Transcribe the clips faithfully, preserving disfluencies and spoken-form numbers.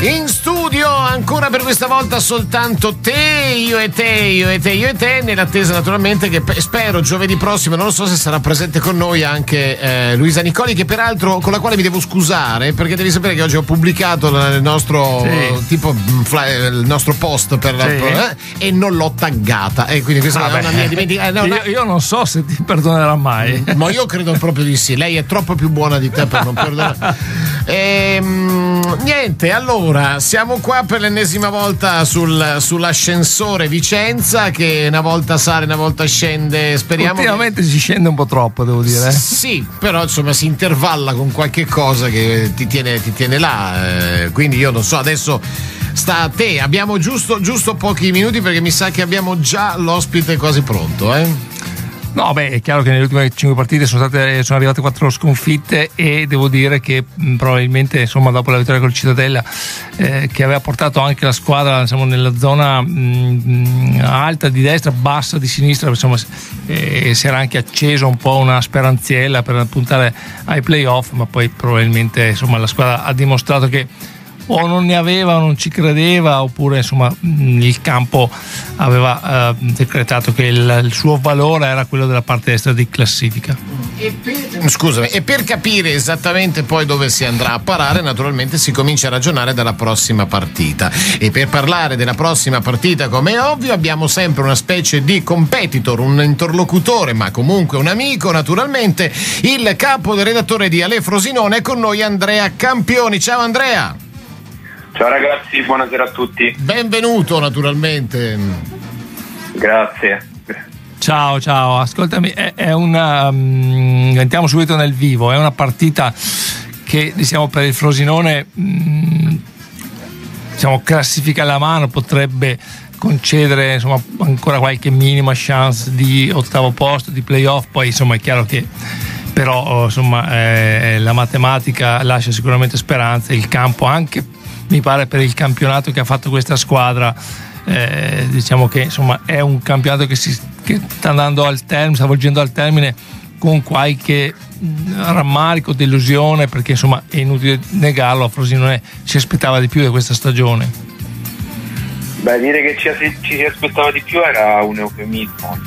In studio ancora per questa volta soltanto te, io e te, io e te, io e te, nell'attesa naturalmente che spero giovedì prossimo, non lo so se sarà presente con noi anche eh, Luisa Nicoli, che peraltro con la quale mi devo scusare perché devi sapere che oggi ho pubblicato il nostro sì. tipo il nostro post per sì. la, eh, e non l'ho taggata e quindi questa ah, è una mia dimenticanza. Eh, no, io, io non so se ti perdonerà mai, ma io credo proprio di sì. Lei è troppo più buona di te per non perdonare. Ehm, niente, allora siamo qua per l'ennesima volta sul, sull'ascensore Vicenza, che una volta sale, una volta scende. Speriamo. Ultimamente che... si scende un po' troppo, devo dire. Sì, però insomma si intervalla con qualche cosa che ti tiene, ti tiene là. Eh, quindi io non so, adesso sta a te. Abbiamo giusto, giusto pochi minuti perché mi sa che abbiamo già l'ospite quasi pronto, eh? No, beh, è chiaro che nelle ultime cinque partite sono state sono arrivate quattro sconfitte e devo dire che mh, probabilmente insomma dopo la vittoria col Cittadella eh, che aveva portato anche la squadra diciamo, nella zona mh, alta di destra, bassa di sinistra, insomma eh, si era anche acceso un po' una speranziella per puntare ai playoff, ma poi probabilmente insomma la squadra ha dimostrato che o non ne aveva o non ci credeva, oppure insomma il campo aveva eh, decretato che il, il suo valore era quello della parte destra di classifica. E per, scusami, e per capire esattamente poi dove si andrà a parare, naturalmente si comincia a ragionare dalla prossima partita, e per parlare della prossima partita, come è ovvio, abbiamo sempre una specie di competitor, un interlocutore, ma comunque un amico, naturalmente il capo del redattore di Ale Frosinone. È con noi Andrea Campioni. Ciao Andrea. Ciao ragazzi, buonasera a tutti. Benvenuto naturalmente. Grazie. Ciao, ciao, ascoltami, è, è una um, entriamo subito nel vivo, è una partita che diciamo per il Frosinone um, diciamo classifica alla mano, potrebbe concedere insomma ancora qualche minima chance di ottavo posto, di playoff, poi insomma è chiaro che però insomma eh, la matematica lascia sicuramente speranze, il campo anche mi pare per il campionato che ha fatto questa squadra eh, diciamo che insomma è un campionato che, si, che sta andando al termine, sta volgendo al termine con qualche rammarico, delusione, perché insomma è inutile negarlo, a Frosinone si aspettava di più da questa stagione. Beh, dire che ci, ci si aspettava di più era un eufemismo,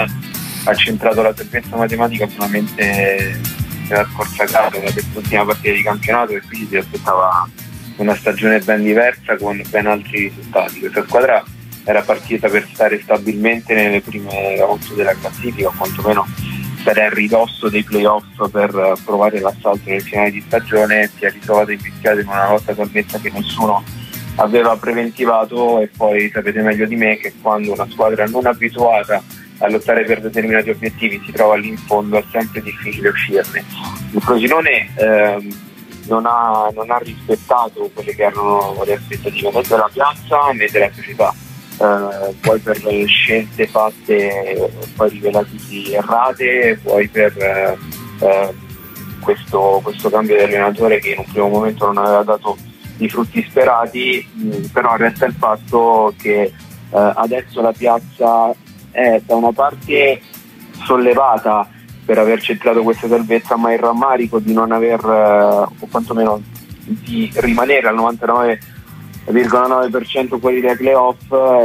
ha centrato la salvezza matematica solamente nella scorsa gara, nella ultima partita di campionato, e quindi si aspettava una stagione ben diversa con ben altri risultati. Questa squadra era partita per stare stabilmente nelle prime otto della classifica, o quantomeno stare a ridosso dei playoff per provare l'assalto nel finale di stagione. Si è ritrovata invischiata in una lotta salvezza che nessuno aveva preventivato, e poi sapete meglio di me che quando una squadra non abituata a lottare per determinati obiettivi si trova lì in fondo è sempre difficile uscirne. Il Frosinone ehm, Non ha, non ha rispettato quelle che erano le aspettative né della piazza né della società, eh, poi per le scelte fatte poi rivelatisi errate, poi per eh, eh, questo, questo cambio di allenatore che in un primo momento non aveva dato i frutti sperati, mh, però resta il fatto che eh, adesso la piazza è da una parte sollevata per aver centrato questa salvezza, ma il rammarico di non aver, eh, o quantomeno di rimanere al novantanove virgola nove per cento fuori dai playoff,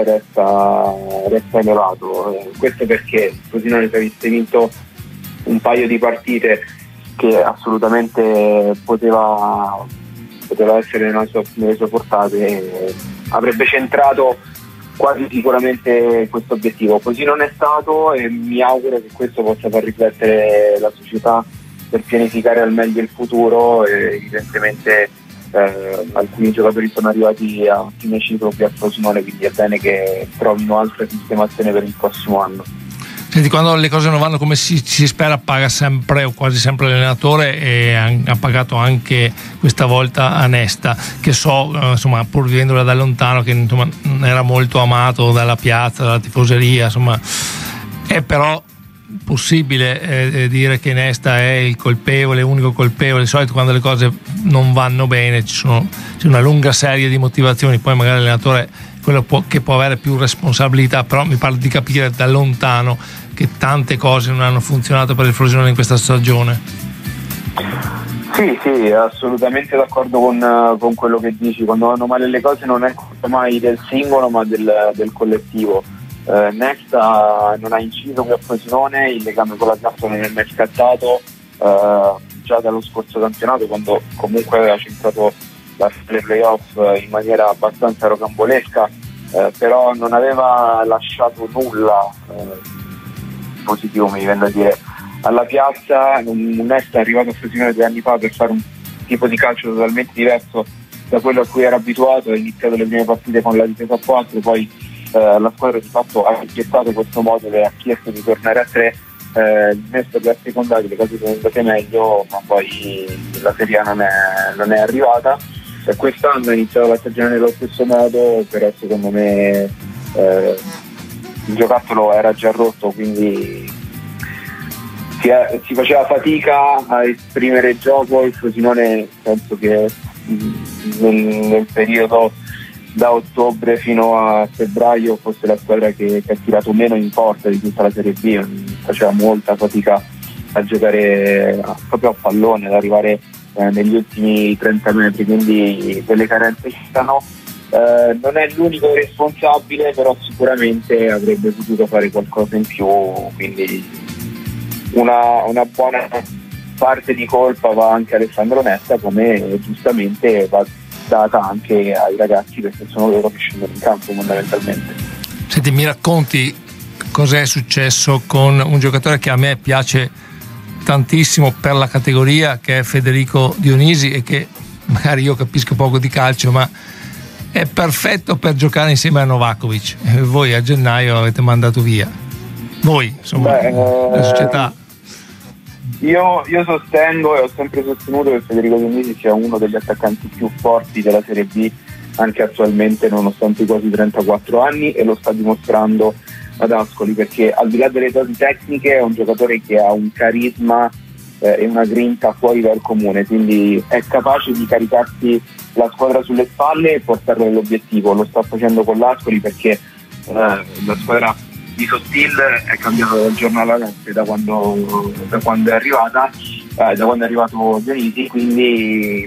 resta, resta elevato. Eh, questo perché il Frosinone si avesse vinto un paio di partite che assolutamente poteva, poteva essere nelle sue, nelle sue portate, eh, avrebbe centrato quasi sicuramente questo obiettivo. Così non è stato, e mi auguro che questo possa far riflettere la società per pianificare al meglio il futuro. E evidentemente eh, alcuni giocatori sono arrivati a fine ciclo qui a Frosinone, quindi è bene che trovino altre sistemazioni per il prossimo anno. Senti, quando le cose non vanno come si, si spera, paga sempre o quasi sempre l'allenatore, e ha, ha pagato anche questa volta Anesta, che so insomma, pur vivendola da lontano, che insomma non era molto amato dalla piazza, dalla tifoseria, insomma è però possibile eh, dire che Nesta è il colpevole, l'unico colpevole. Di solito quando le cose non vanno bene ci sono, c'è una lunga serie di motivazioni, poi magari l'allenatore quello può, che può avere più responsabilità, però mi pare di capire da lontano che tante cose non hanno funzionato per il Frosinone in questa stagione. Sì, sì, assolutamente d'accordo con, con quello che dici. Quando vanno male le cose non è colpa mai del singolo ma del, del collettivo. eh, Nesta non ha inciso qui a Frosinone, il legame con la piazza non è mai scattato eh, già dallo scorso campionato, quando comunque aveva centrato la playoff in maniera abbastanza rocambolesca, eh, però non aveva lasciato nulla eh, positivo, mi viene da dire, alla piazza. Nesta è arrivato a Frosinone due anni fa per fare un tipo di calcio totalmente diverso da quello a cui era abituato. Ha iniziato le prime partite con la difesa a quattro, poi eh, la squadra di fatto ha accettato questo modulo e ha chiesto di tornare a tre. eh, Nesta per secondario le cose sono andate meglio, ma poi la Serie A non è, non è arrivata. E quest'anno ha iniziato la stagione nello stesso modo, però secondo me eh, il giocattolo era già rotto, quindi si, è, si faceva fatica a esprimere il gioco. Il Frosinone penso che nel, nel periodo da ottobre fino a febbraio fosse la squadra che, che ha tirato meno in porta di tutta la Serie B. Faceva molta fatica a giocare a, proprio a pallone, ad arrivare eh, negli ultimi trenta metri, quindi delle carenze ci stanno. Eh, non è l'unico responsabile, però sicuramente avrebbe potuto fare qualcosa in più, quindi una, una buona parte di colpa va anche a Alessandro Nesta, come giustamente va data anche ai ragazzi, perché sono loro che scendono in campo fondamentalmente. Senti, mi racconti cos'è successo con un giocatore che a me piace tantissimo per la categoria, che è Federico Dionisi, e che magari io capisco poco di calcio, ma è perfetto per giocare insieme a Novakovic. E voi a gennaio avete mandato via, voi insomma, Beh, la società. Io, io sostengo e ho sempre sostenuto che Federico Dionisi sia uno degli attaccanti più forti della Serie B anche attualmente, nonostante i quasi trentaquattro anni, e lo sta dimostrando ad Ascoli, perché al di là delle doti tecniche è un giocatore che ha un carisma eh, e una grinta fuori dal comune, quindi è capace di caricarsi la squadra sulle spalle e portarlo all'obiettivo. Lo sta facendo con l'Ascoli, perché eh, la squadra di Sottil è cambiata dal giorno alla notte da quando, da quando è arrivata eh, da quando è arrivato Dionisi, quindi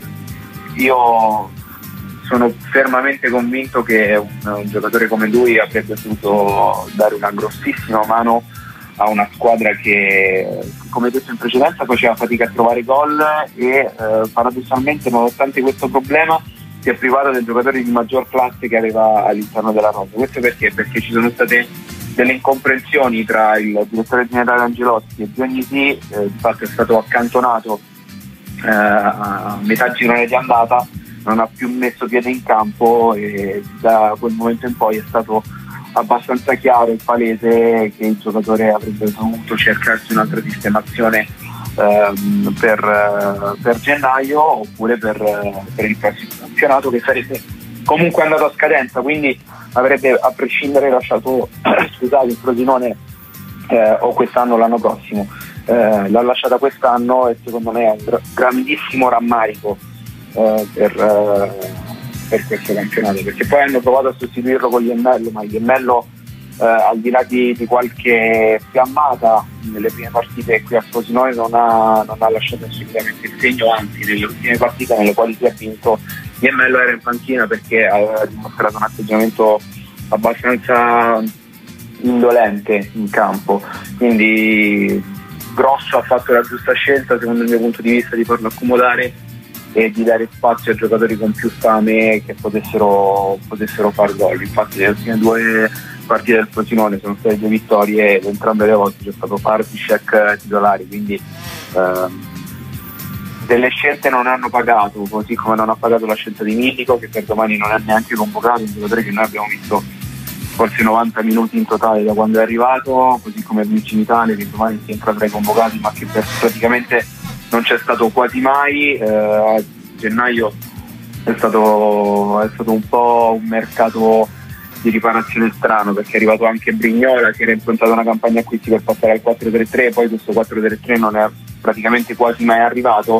io sono fermamente convinto che un, un giocatore come lui avrebbe potuto dare una grossissima mano a una squadra che, come detto in precedenza, faceva fatica a trovare gol e eh, paradossalmente, nonostante questo problema, si è privata del giocatore di maggior classe che aveva all'interno della rosa. Questo perché? Perché ci sono state delle incomprensioni tra il direttore generale Angelotti e Dionisi. eh, di fatto è stato accantonato eh, a metà girone di andata, non ha più messo piede in campo, e da quel momento in poi è stato abbastanza chiaro e palese che il giocatore avrebbe dovuto cercarsi un'altra sistemazione ehm, per, per gennaio, oppure per, per il prossimo campionato, che sarebbe comunque andato a scadenza, quindi avrebbe a prescindere lasciato scusate, il Frosinone eh, o quest'anno o l'anno prossimo. Eh, l'ha lasciata quest'anno e secondo me è un gra- grandissimo rammarico eh, per, eh, per questo campionato, perché poi hanno provato a sostituirlo con Iemmello, ma Iemmello eh, al di là di, di qualche fiammata nelle prime partite qui a Frosinone non ha, non ha lasciato assolutamente il segno, anzi nelle ultime partite nelle quali si è vinto Iemmello era in panchina perché aveva dimostrato un atteggiamento abbastanza indolente in campo, quindi Grosso ha fatto la giusta scelta secondo il mio punto di vista di farlo accomodare e di dare spazio a giocatori con più fame che potessero, potessero far gol. Infatti le ultime due partite del Frosinone sono state due vittorie ed entrambe le volte c'è stato Particek titolari, quindi ehm, delle scelte non hanno pagato, così come non ha pagato la scelta di Mitico, che per domani non è neanche convocato, un giocatore che noi abbiamo visto forse novanta minuti in totale da quando è arrivato, così come Luigi Vitale, che domani si entra tra i convocati ma che per, praticamente non c'è stato quasi mai. Eh, a gennaio è stato, è stato un po' un mercato di riparazione strano, perché è arrivato anche Brignola, che era improntato una campagna acquisti per passare al quattro tre tre, poi questo quattro tre tre non è praticamente quasi mai arrivato,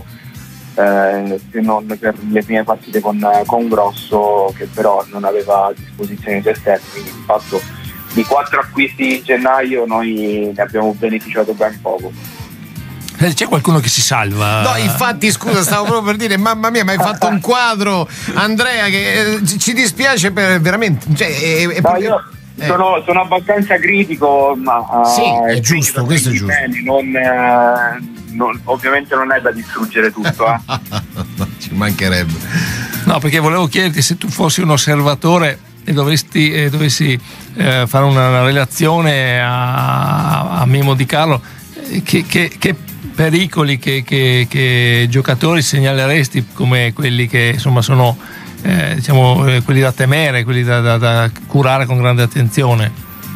eh, se non per le prime partite con, con Grosso, che però non aveva a disposizione i suoi esterni, quindi di fatto di quattro acquisti in gennaio noi ne abbiamo beneficiato ben poco. C'è qualcuno che si salva? No, infatti, scusa, stavo proprio per dire, mamma mia, ma hai fatto un quadro, Andrea, che eh, ci dispiace per veramente. Cioè, è, è no, proprio... io eh. sono, sono abbastanza critico, ma sì, uh, è giusto, questo è giusto. Bene, non, uh, non, ovviamente non è da distruggere tutto, eh. Ci mancherebbe. No, perché volevo chiederti se tu fossi un osservatore e dovresti, eh, dovessi eh, fare una, una relazione a, a Mimmo Di Carlo, eh, che, che, che pericoli, che, che, che giocatori segnaleresti come quelli che insomma sono eh, diciamo eh, quelli da temere, quelli da, da, da curare con grande attenzione?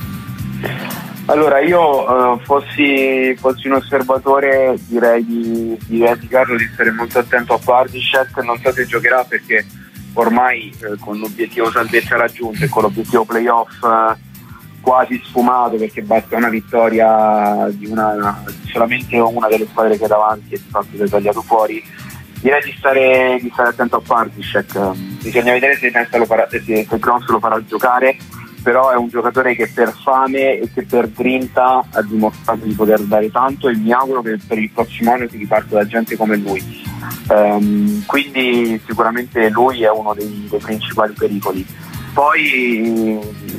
Allora, io uh, fossi, fossi un osservatore, direi di, direi di Carlo di stare molto attento a Pardyshek. Non so se giocherà, perché ormai eh, con l'obiettivo salvezza raggiunto e con l'obiettivo playoff eh, quasi sfumato, perché basta una vittoria di una solamente una delle squadre che è davanti e di fatto si è tagliato fuori, direi di stare, di stare attento a Pardyshek. Bisogna vedere se Nesta lo farà, se, se Gross lo farà giocare, però è un giocatore che per fame e che per grinta ha dimostrato di poter dare tanto, e mi auguro che per il prossimo anno si riparta da gente come lui. Um, quindi sicuramente lui è uno dei, dei principali pericoli. Poi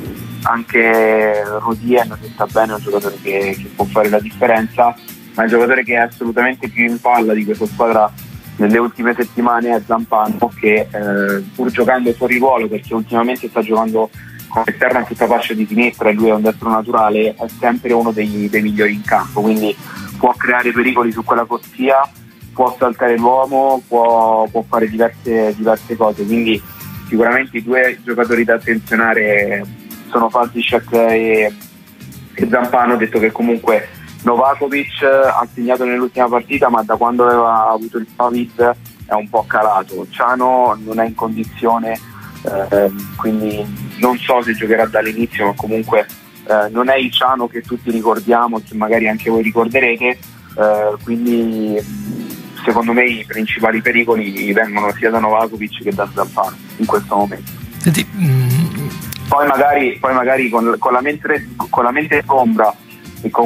anche Rodien, che sta bene, è un giocatore che, che può fare la differenza, ma è un giocatore che è assolutamente più in palla di questa squadra nelle ultime settimane è Zampano, che eh, pur giocando fuori ruolo, perché ultimamente sta giocando come esterno in tutta fascia di sinistra e lui è un destro naturale, è sempre uno dei, dei migliori in campo, quindi può creare pericoli su quella corsia, può saltare l'uomo, può, può fare diverse, diverse cose, quindi sicuramente i due giocatori da attenzionare sono Pardyshek e, e Zampano, detto che comunque Novakovic ha segnato nell'ultima partita, ma da quando aveva avuto il Covid è un po' calato. Ciano non è in condizione, eh, quindi non so se giocherà dall'inizio, ma comunque eh, non è il Ciano che tutti ricordiamo, che magari anche voi ricorderete, eh, quindi secondo me i principali pericoli vengono sia da Novakovic che da Zampano in questo momento. Senti, mm. Poi magari, poi magari con, con la mente con la mente ombra e con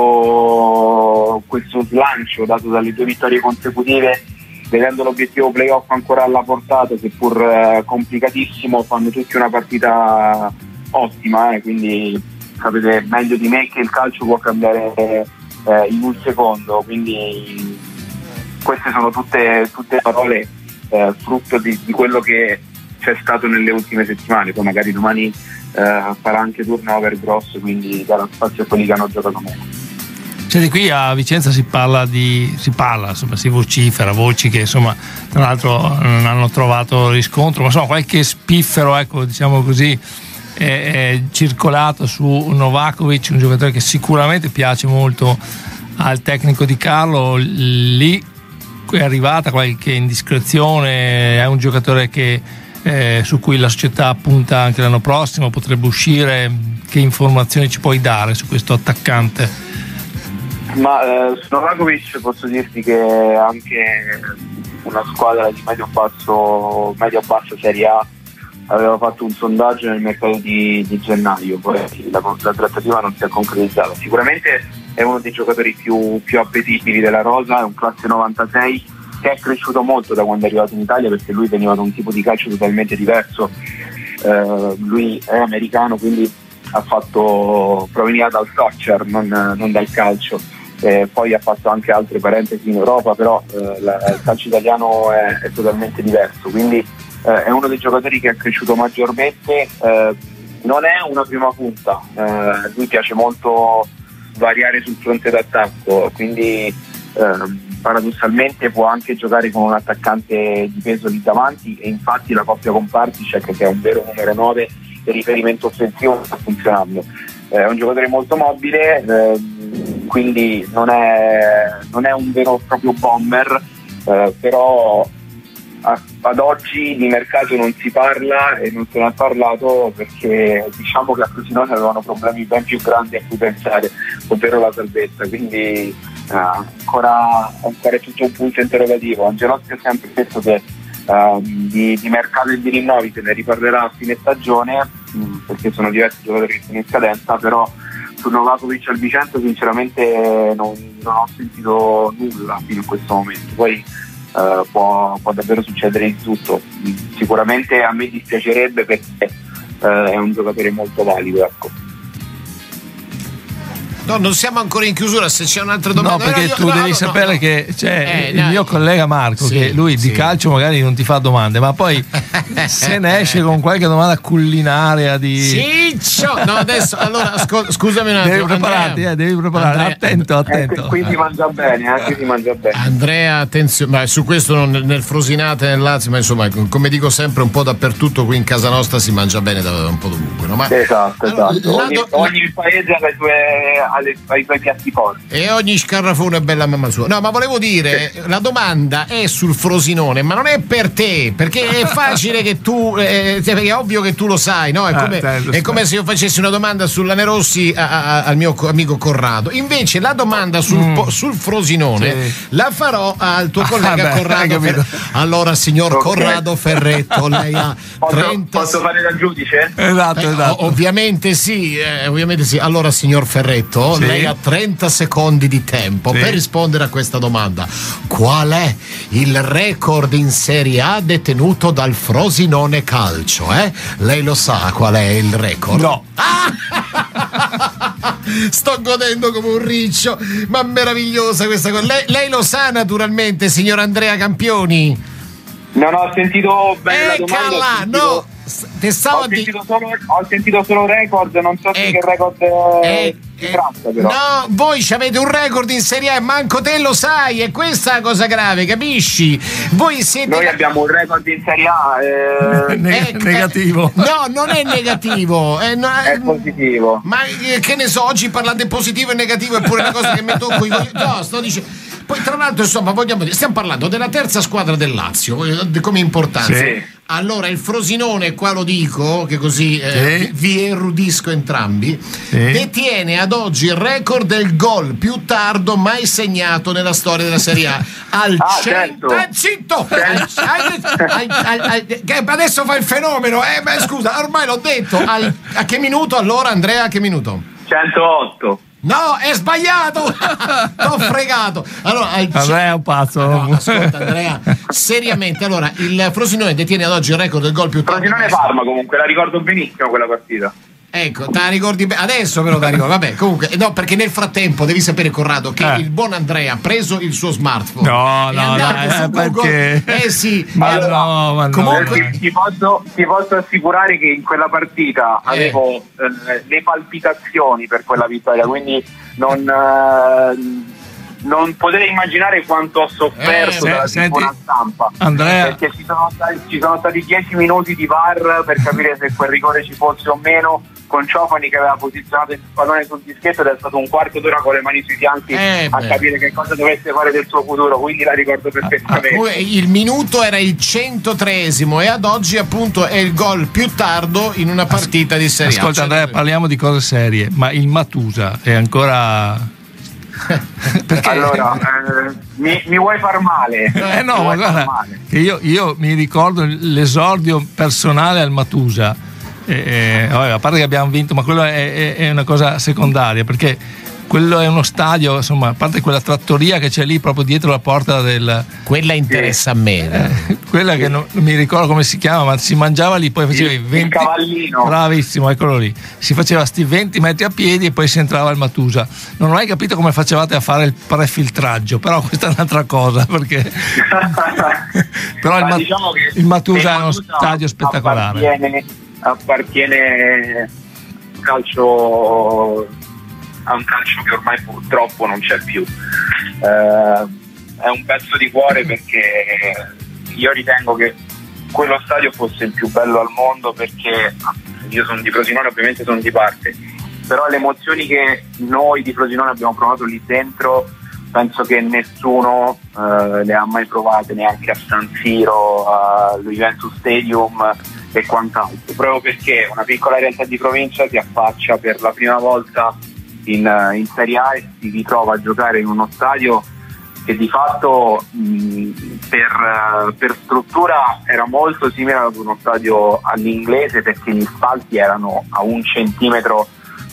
questo, questo slancio dato dalle due vittorie consecutive, vedendo l'obiettivo playoff ancora alla portata, seppur eh, complicatissimo, fanno tutti una partita ottima, eh, quindi sapete meglio di me che il calcio può cambiare eh, in un secondo, quindi queste sono tutte, tutte parole eh, frutto di, di quello che c'è stato nelle ultime settimane. Poi magari domani eh, farà anche turnover grosso, quindi darà spazio a quelli che hanno giocato meno. Cioè, di qui a Vicenza si parla di si parla, insomma, si vocifera, voci che insomma tra l'altro non hanno trovato riscontro, ma insomma qualche spiffero, ecco, diciamo così, è, è circolato su Novakovic, un giocatore che sicuramente piace molto al tecnico Di Carlo. Lì è arrivata qualche indiscrezione, è un giocatore che eh, su cui la società punta anche l'anno prossimo, potrebbe uscire. Che informazioni ci puoi dare su questo attaccante? Ma eh, su Novakovic posso dirti che anche una squadra di medio-basso medio-bassa Serie A aveva fatto un sondaggio nel mercato di, di gennaio, poi la, la trattativa non si è concretizzata. Sicuramente è uno dei giocatori più, più appetibili della rosa, è un classe novantasei che è cresciuto molto da quando è arrivato in Italia, perché lui veniva da un tipo di calcio totalmente diverso. Eh, lui è americano, quindi ha fatto proveniva dal soccer, non, non dal calcio. Eh, poi ha fatto anche altre parentesi in Europa, però eh, la, il calcio italiano è, è totalmente diverso, quindi eh, è uno dei giocatori che è cresciuto maggiormente. Eh, non è una prima punta, eh, lui piace molto variare sul fronte d'attacco, quindi eh, paradossalmente può anche giocare con un attaccante di peso lì davanti, e infatti la coppia con Pardyshek, che è un vero numero nove di riferimento offensivo, sta funzionando. È un giocatore molto mobile, eh, quindi non è, non è un vero e proprio bomber, eh, però a, ad oggi di mercato non si parla e non se ne è parlato perché diciamo che a Frosinone avevano problemi ben più grandi a cui pensare, ovvero la salvezza, quindi eh, ancora, ancora è tutto un punto interrogativo. Angelotti ha sempre detto che Uh, di, di mercato e di rinnovi se ne riparlerà a fine stagione, mh, perché sono diversi giocatori che sono in scadenza, però su Novakovic al Vicenza sinceramente non, non ho sentito nulla fino a questo momento. Poi uh, può, può davvero succedere di tutto. Sicuramente a me dispiacerebbe perché uh, è un giocatore molto valido, ecco. No, non siamo ancora in chiusura, se c'è un'altra domanda. No, perché no, io, tu no, devi no, sapere no, no. che c'è Eh, il dai. mio collega Marco, Sì, che lui sì. di calcio magari non ti fa domande, ma poi se ne esce con qualche domanda culinaria di... Ciccio! No, adesso, allora, ascol- scusami un attimo. Devi prepararti, Andrea. eh, devi preparare, Andrea- attento, Eh, attento. qui si mangia bene, eh, qui si mangia bene. Andrea, attenzione, ma su questo non nel Frosinate, nel Lazio, ma insomma, come dico sempre, un po' dappertutto, qui in casa nostra si mangia bene da un po' dovunque, no? Ma Esatto, allora, esatto. la Ogni, do- ogni paese ha le sue, ha le, ha i suoi piatti forti. E ogni scarrafone è bella mamma sua. No, ma volevo dire, la domanda è sul Frosinone, ma non è per te, perché è facile che tu, eh, cioè, perché è ovvio che tu lo sai, no? È Ah, come, dai, lo è so. come se io facessi una domanda sulla Nerossi a- a- al mio co- amico Corrado. Invece la domanda sul, Mm. po- sul Frosinone Sì. la farò al tuo Ah, collega beh, hai Corrado. capito. Fer- allora, signor Ok. Corrado Ferretto, lei ha Posso, trenta posso fare da giudice? Esatto, Eh, esatto. o- ovviamente sì, eh, ovviamente sì. Allora, signor Ferretto, Sì. lei ha trenta secondi di tempo Sì. per rispondere a questa domanda. Qual è il record in Serie A detenuto dal Frosinone Calcio? Eh? Lei lo sa qual è il record? No. Ah! Sto godendo come un riccio, ma meravigliosa questa cosa. Lei, lei lo sa naturalmente, signor Andrea Campioni. Non ho sentito bene la domanda. Eccala, ho sentito- no. Te stavo Ho a di- sentito, solo, ho sentito solo record, non so di Ecco. che record eh, Eh, si eh, tratta però. no, voi avete un record in Serie A e manco te lo sai, è questa la cosa grave, capisci? Voi siete Noi abbiamo un record in Serie A, eh, Ne- Ecco, negativo. eh, no, non è negativo, eh, no, è eh, positivo. ma eh, che ne so, oggi parlate positivo e negativo è pure una cosa che mi tocco i coglioni. No, sto dicendo. Poi tra l'altro, insomma, vogliamo dire, stiamo parlando della terza squadra del Lazio, eh, come importanza. Sì. Allora, il Frosinone, qua lo dico, che così eh, Sì. vi erudisco entrambi, Sì. detiene ad oggi il record del gol più tardo mai segnato nella storia della Serie A. Al Ah, cento... certo. Eh, zitto! Al- al- al- al- al- che adesso fa il fenomeno, eh, beh, scusa, ormai l'ho detto. Al- a che minuto allora, Andrea? A che minuto? centootto. No, è sbagliato! T'ho fregato! Allora, al Andrea è un pazzo. No, ascolta Andrea, seriamente, allora il Frosinone detiene ad oggi il record del gol più tardo. Frosinone Parma comunque, la ricordo benissimo quella partita. Ecco, te la ricordi bene. Adesso però te la ricordo. Vabbè, comunque, no, perché nel frattempo devi sapere, Corrado, che Eh. il buon Andrea ha preso il suo smartphone. No, è no, andato dai, su eh, Google. perché? Eh sì, Ma e allora- no, ma no. comunque- Ti, ti posso, ti posso assicurare che in quella partita Eh. avevo eh, le palpitazioni per quella vittoria, quindi non, eh, non potete immaginare quanto ho sofferto Eh, dalla se- tribuna senti, stampa. Andrea- Perché ci sono, stati, ci sono stati dieci minuti di V A R per capire se quel rigore ci fosse o meno, con Ciofani che aveva posizionato il pallone sul dischetto ed è stato un quarto d'ora con le mani sui fianchi Eh, a beh. capire che cosa dovesse fare del suo futuro, quindi la ricordo perfettamente. Comunque, il minuto era il centotreesimo e ad oggi appunto è il gol più tardo in una partita di Serie A. Ascolta Andrea, parliamo di cose serie, ma il Matusa è ancora... Perché? Allora, eh, mi, mi vuoi far male? Eh no, Mi ma vuoi far guarda, male? che io, io mi ricordo l'esordio personale al Matusa, eh, eh, vabbè, a parte che abbiamo vinto, ma quello è, è- è una cosa secondaria, perché quello è uno stadio, insomma, a parte quella trattoria che c'è lì proprio dietro la porta del... Quella interessa a me. eh, quella che non, non mi ricordo come si chiama, ma si mangiava lì, poi facevi Il- il venti... cavallino. Bravissimo, eccolo lì. Si faceva sti venti metri a piedi e poi si entrava al Matusa. Non ho mai capito come facevate a fare il prefiltraggio, però questa è un'altra cosa, perché... però il, Ma Ma- diciamo che il Matusa il è uno Matusa stadio spettacolare. Appartiene, appartiene un calcio a un calcio che ormai purtroppo non c'è più. Eh, è un pezzo di cuore perché io ritengo che quello stadio fosse il più bello al mondo, perché io sono di Frosinone, ovviamente sono di parte, però le emozioni che noi di Frosinone abbiamo provato lì dentro penso che nessuno eh, le ha mai provate, neanche a San Siro, allo Juventus Stadium e quant'altro, proprio perché una piccola realtà di provincia si affaccia per la prima volta in, in Serie A e si ritrova a giocare in uno stadio che di fatto mh, per, per struttura era molto simile ad uno stadio all'inglese, perché gli spalti erano a un centimetro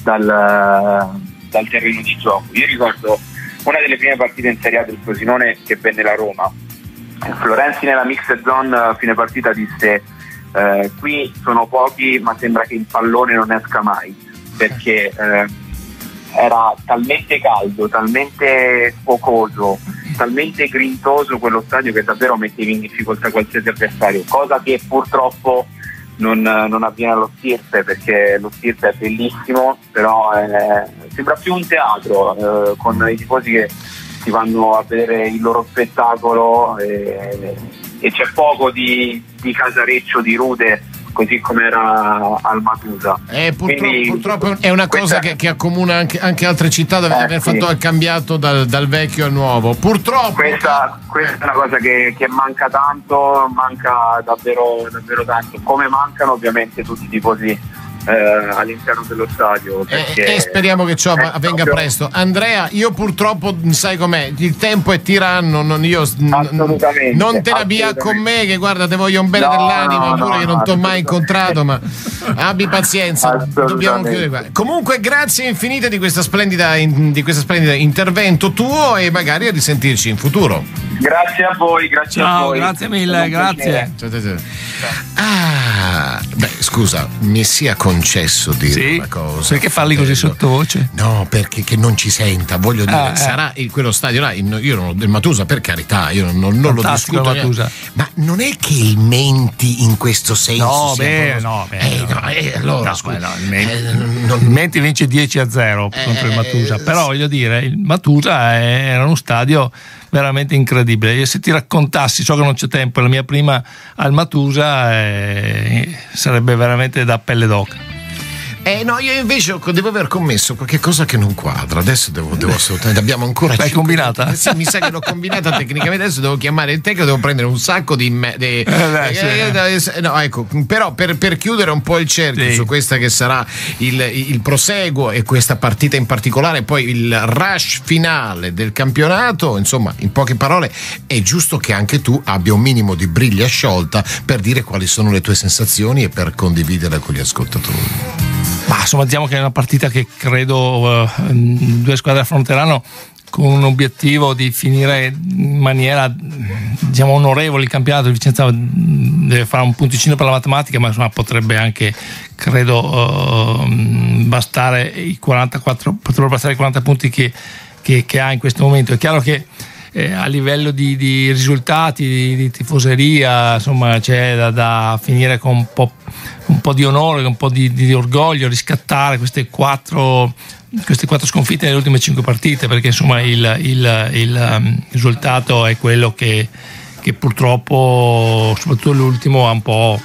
dal, dal terreno di gioco. Io ricordo una delle prime partite in Serie A del Frosinone che venne la Roma. Florenzi nella mixed zone a fine partita disse eh, qui sono pochi ma sembra che il pallone non esca mai, perché eh, era talmente caldo, talmente focoso, talmente grintoso quello stadio che davvero metteva in difficoltà qualsiasi avversario, cosa che purtroppo non, non avviene allo Stirpe, perché lo Stirpe è bellissimo, però eh, sembra più un teatro eh, con i tifosi che si vanno a vedere il loro spettacolo e, e c'è poco di, di casareccio, di rude, così come era al Matusa. Eh, purtroppo, Quindi, purtroppo è una cosa che, che accomuna anche, anche altre città dove eh, aver sì. fatto il cambiato dal, dal vecchio al nuovo. Purtroppo Questa, questa è una cosa che, che manca tanto, manca davvero, davvero tanto. Come mancano ovviamente tutti i tifosi eh, all'interno dello stadio. Perché e, e speriamo che ciò avvenga proprio... presto. Andrea, io purtroppo sai com'è, il tempo è tiranno, non, io assolutamente, non te la via con me, che guarda te voglio un bene no, dell'anima, no, pure no, che non no, ti ho mai incontrato, ma abbi pazienza, dobbiamo chiudere qua. Comunque grazie infinite di questa splendida di questa splendida intervento tuo e magari a risentirci in futuro. Grazie a voi, grazie Ciao, a voi. grazie mille, grazie. Ciao, ciao, ciao. Ah, beh, scusa, mi sia concesso dire Sì? una cosa. Perché parli così sottovoce? No, perché che non ci senta, voglio dire, Ah, eh. sarà il, quello stadio là, io non, del Matusa, per carità, io non, non lo Fantastico discuto. il Matusa. Ma non è che il Menti in questo senso No, sia beh, proprio- no, beh, eh, no. no, eh, allora No, scusa, no, il Menti- eh, non- Il Menti vince dieci a zero contro il Eh, Matusa, eh, però voglio dire, il Matusa era uno stadio veramente incredibile. E se ti raccontassi, so che non c'è tempo, la mia prima al Matusa eh, sarebbe veramente da pelle d'oca. Eh no, io invece devo aver commesso qualche cosa che non quadra. Adesso devo, devo assolutamente. Abbiamo ancora. L'hai cinque combinata? minuti. Sì, mi sa che l'ho combinata tecnicamente. Adesso devo chiamare il tecnico, devo prendere un sacco di. Me, di Eh, dai, sì. eh, no, ecco, però per, per chiudere un po' il cerchio Sì. su questa che sarà il, il proseguo e questa partita in particolare, poi il rush finale del campionato, insomma, in poche parole, è giusto che anche tu abbia un minimo di briglia sciolta per dire quali sono le tue sensazioni e per condividerle con gli ascoltatori. Ma insomma, diciamo che è una partita che credo uh, due squadre affronteranno con un obiettivo di finire in maniera, diciamo, onorevole il campionato. Il Vicenza deve fare un punticino per la matematica, ma insomma potrebbe anche, credo, uh, bastare i quarantaquattro, potrebbero bastare i quaranta punti che, che, che ha in questo momento. È chiaro che eh, a livello di, di risultati, di, di tifoseria, insomma, c'è da, da finire con un po', un po' di onore, un po' di, di orgoglio, riscattare queste quattro, queste quattro sconfitte nelle ultime cinque partite, perché insomma il, il, il um, risultato è quello che, che purtroppo, soprattutto l'ultimo, ha un po'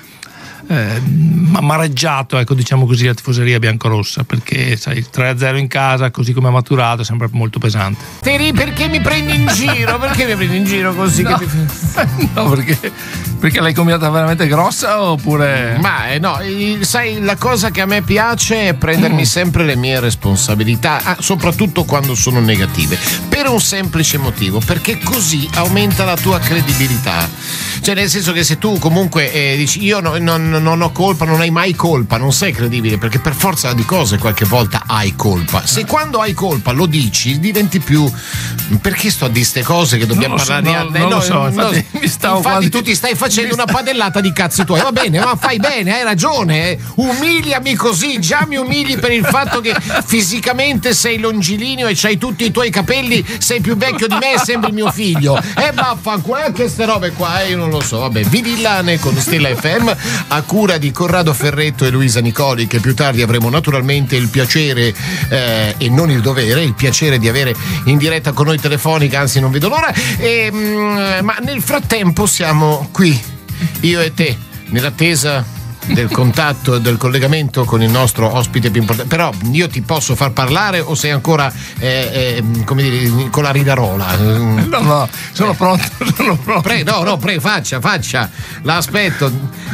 eh, amareggiato, ecco, diciamo così, la tifoseria biancorossa, perché sai, tre a zero in casa, così come ha maturato, sembra molto pesante. Teri, perché mi prendi in giro? Perché mi prendi in giro così? No, che mi... no, perché, perché l'hai combinata veramente grossa oppure... Ma eh, no, il- sai, la cosa che a me piace è prendermi sempre le mie responsabilità, ah, soprattutto quando sono negative, per un semplice motivo, perché così aumenta la tua credibilità. Cioè, nel senso che se tu comunque eh, dici io no- non, non ho colpa, non hai mai colpa, non sei credibile, perché per forza di cose qualche volta hai colpa. Se quando hai colpa lo dici, diventi più... Perché sto a dire ste cose che dobbiamo Non lo so, parlare no, di... non lo so, infatti mi stavo infatti quasi- tu ti stai facendo una padellata di cazzi tuoi, va bene, ma fai bene, hai ragione, eh. Umiliami così, già mi umili per il fatto che fisicamente sei longilineo e c'hai tutti i tuoi capelli, sei più vecchio di me e sembri mio figlio, e vaffanculo, anche ste robe qua, eh, io non lo so, vabbè. Vidillane con Stella F M a cura di Corrado Ferretto e Luisa Nicoli, che più tardi avremo naturalmente il piacere eh, e non il dovere, il piacere di avere in diretta con noi telefonica, anzi non vedo l'ora, e, mm, ma nel frattempo siamo qui, io e te, nell'attesa del contatto e del collegamento con il nostro ospite più importante. Però io ti posso far parlare o sei ancora eh, eh, come dire, con la ridarola? No, no, sono pronto, sono pronto. Pre, no, no, pre, faccia, faccia, l'aspetto.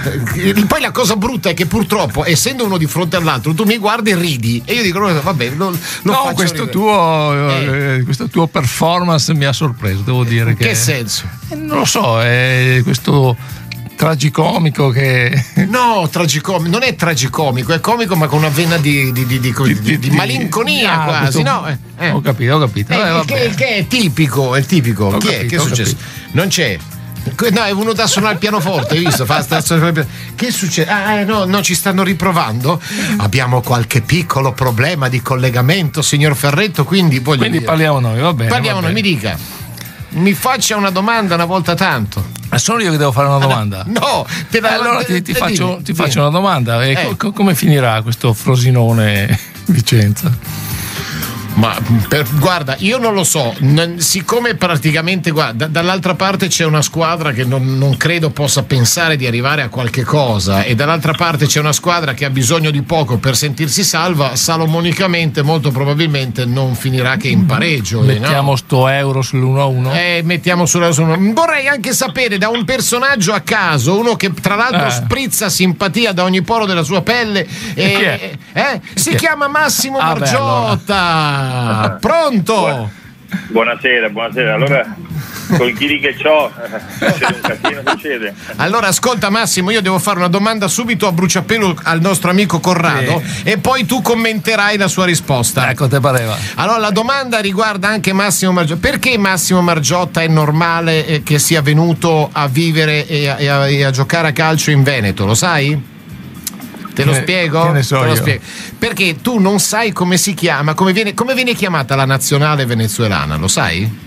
Poi la cosa brutta è che purtroppo, essendo uno di fronte all'altro, tu mi guardi e ridi e io dico no, vabbè, lo, lo No, faccio questo ridere. tuo, Eh. eh, questo tuo performance mi ha sorpreso, devo dire In che... che senso? Eh, non lo so, è questo tragicomico che no, tragicomico non è tragicomico, è comico ma con una vena di, di, di, di, di, di, di malinconia ah, quasi questo, no? Eh. ho capito ho capito eh, eh, che, che è tipico è tipico ho chi capito, è che è successo capito. Non c'è. No, è venuto a suonare il pianoforte, hai visto? Fa sta... Che succede? Ah, eh, no, no, ci stanno riprovando. Abbiamo qualche piccolo problema di collegamento, signor Ferretto, quindi voglio Quindi dire. parliamo noi, va bene. Parliamo va noi, bene. mi dica. Mi faccia una domanda una volta tanto. Ma sono io che devo fare una domanda? No, te la... allora ti, ti, te faccio, dimmi, ti dimmi. faccio una domanda. E Eh. co- come finirà questo Frosinone Vicenza? Ma per, guarda, io non lo so, n- siccome praticamente guarda, d- dall'altra parte c'è una squadra che non, non credo possa pensare di arrivare a qualche cosa e dall'altra parte c'è una squadra che ha bisogno di poco per sentirsi salva, salomonicamente molto probabilmente non finirà che in pareggio. Mettiamo no? sto euro sull'uno a uno. Eh, mettiamo sulla sulla- Vorrei anche sapere da un personaggio a caso, uno che tra l'altro Eh. sprizza simpatia da ogni poro della sua pelle. E chi è? Eh, si chi è? chiama Massimo Ah, beh, Margiotta. Pronto? Buonasera, buonasera. Allora, con i chili che c'ho, succede un casino, succede. Allora ascolta Massimo, io devo fare una domanda subito a bruciapelo al nostro amico Corrado Sì. e poi tu commenterai la sua risposta. Ecco, te pareva. Allora la domanda riguarda anche Massimo Margiotta. Perché Massimo Margiotta è normale eh, che sia venuto a vivere e a, e a- e a giocare a calcio in Veneto, lo sai? Te lo Che- spiego? che ne so Te lo io. spiego. Perché tu non sai come si chiama, come viene, come viene chiamata la nazionale venezuelana, lo sai?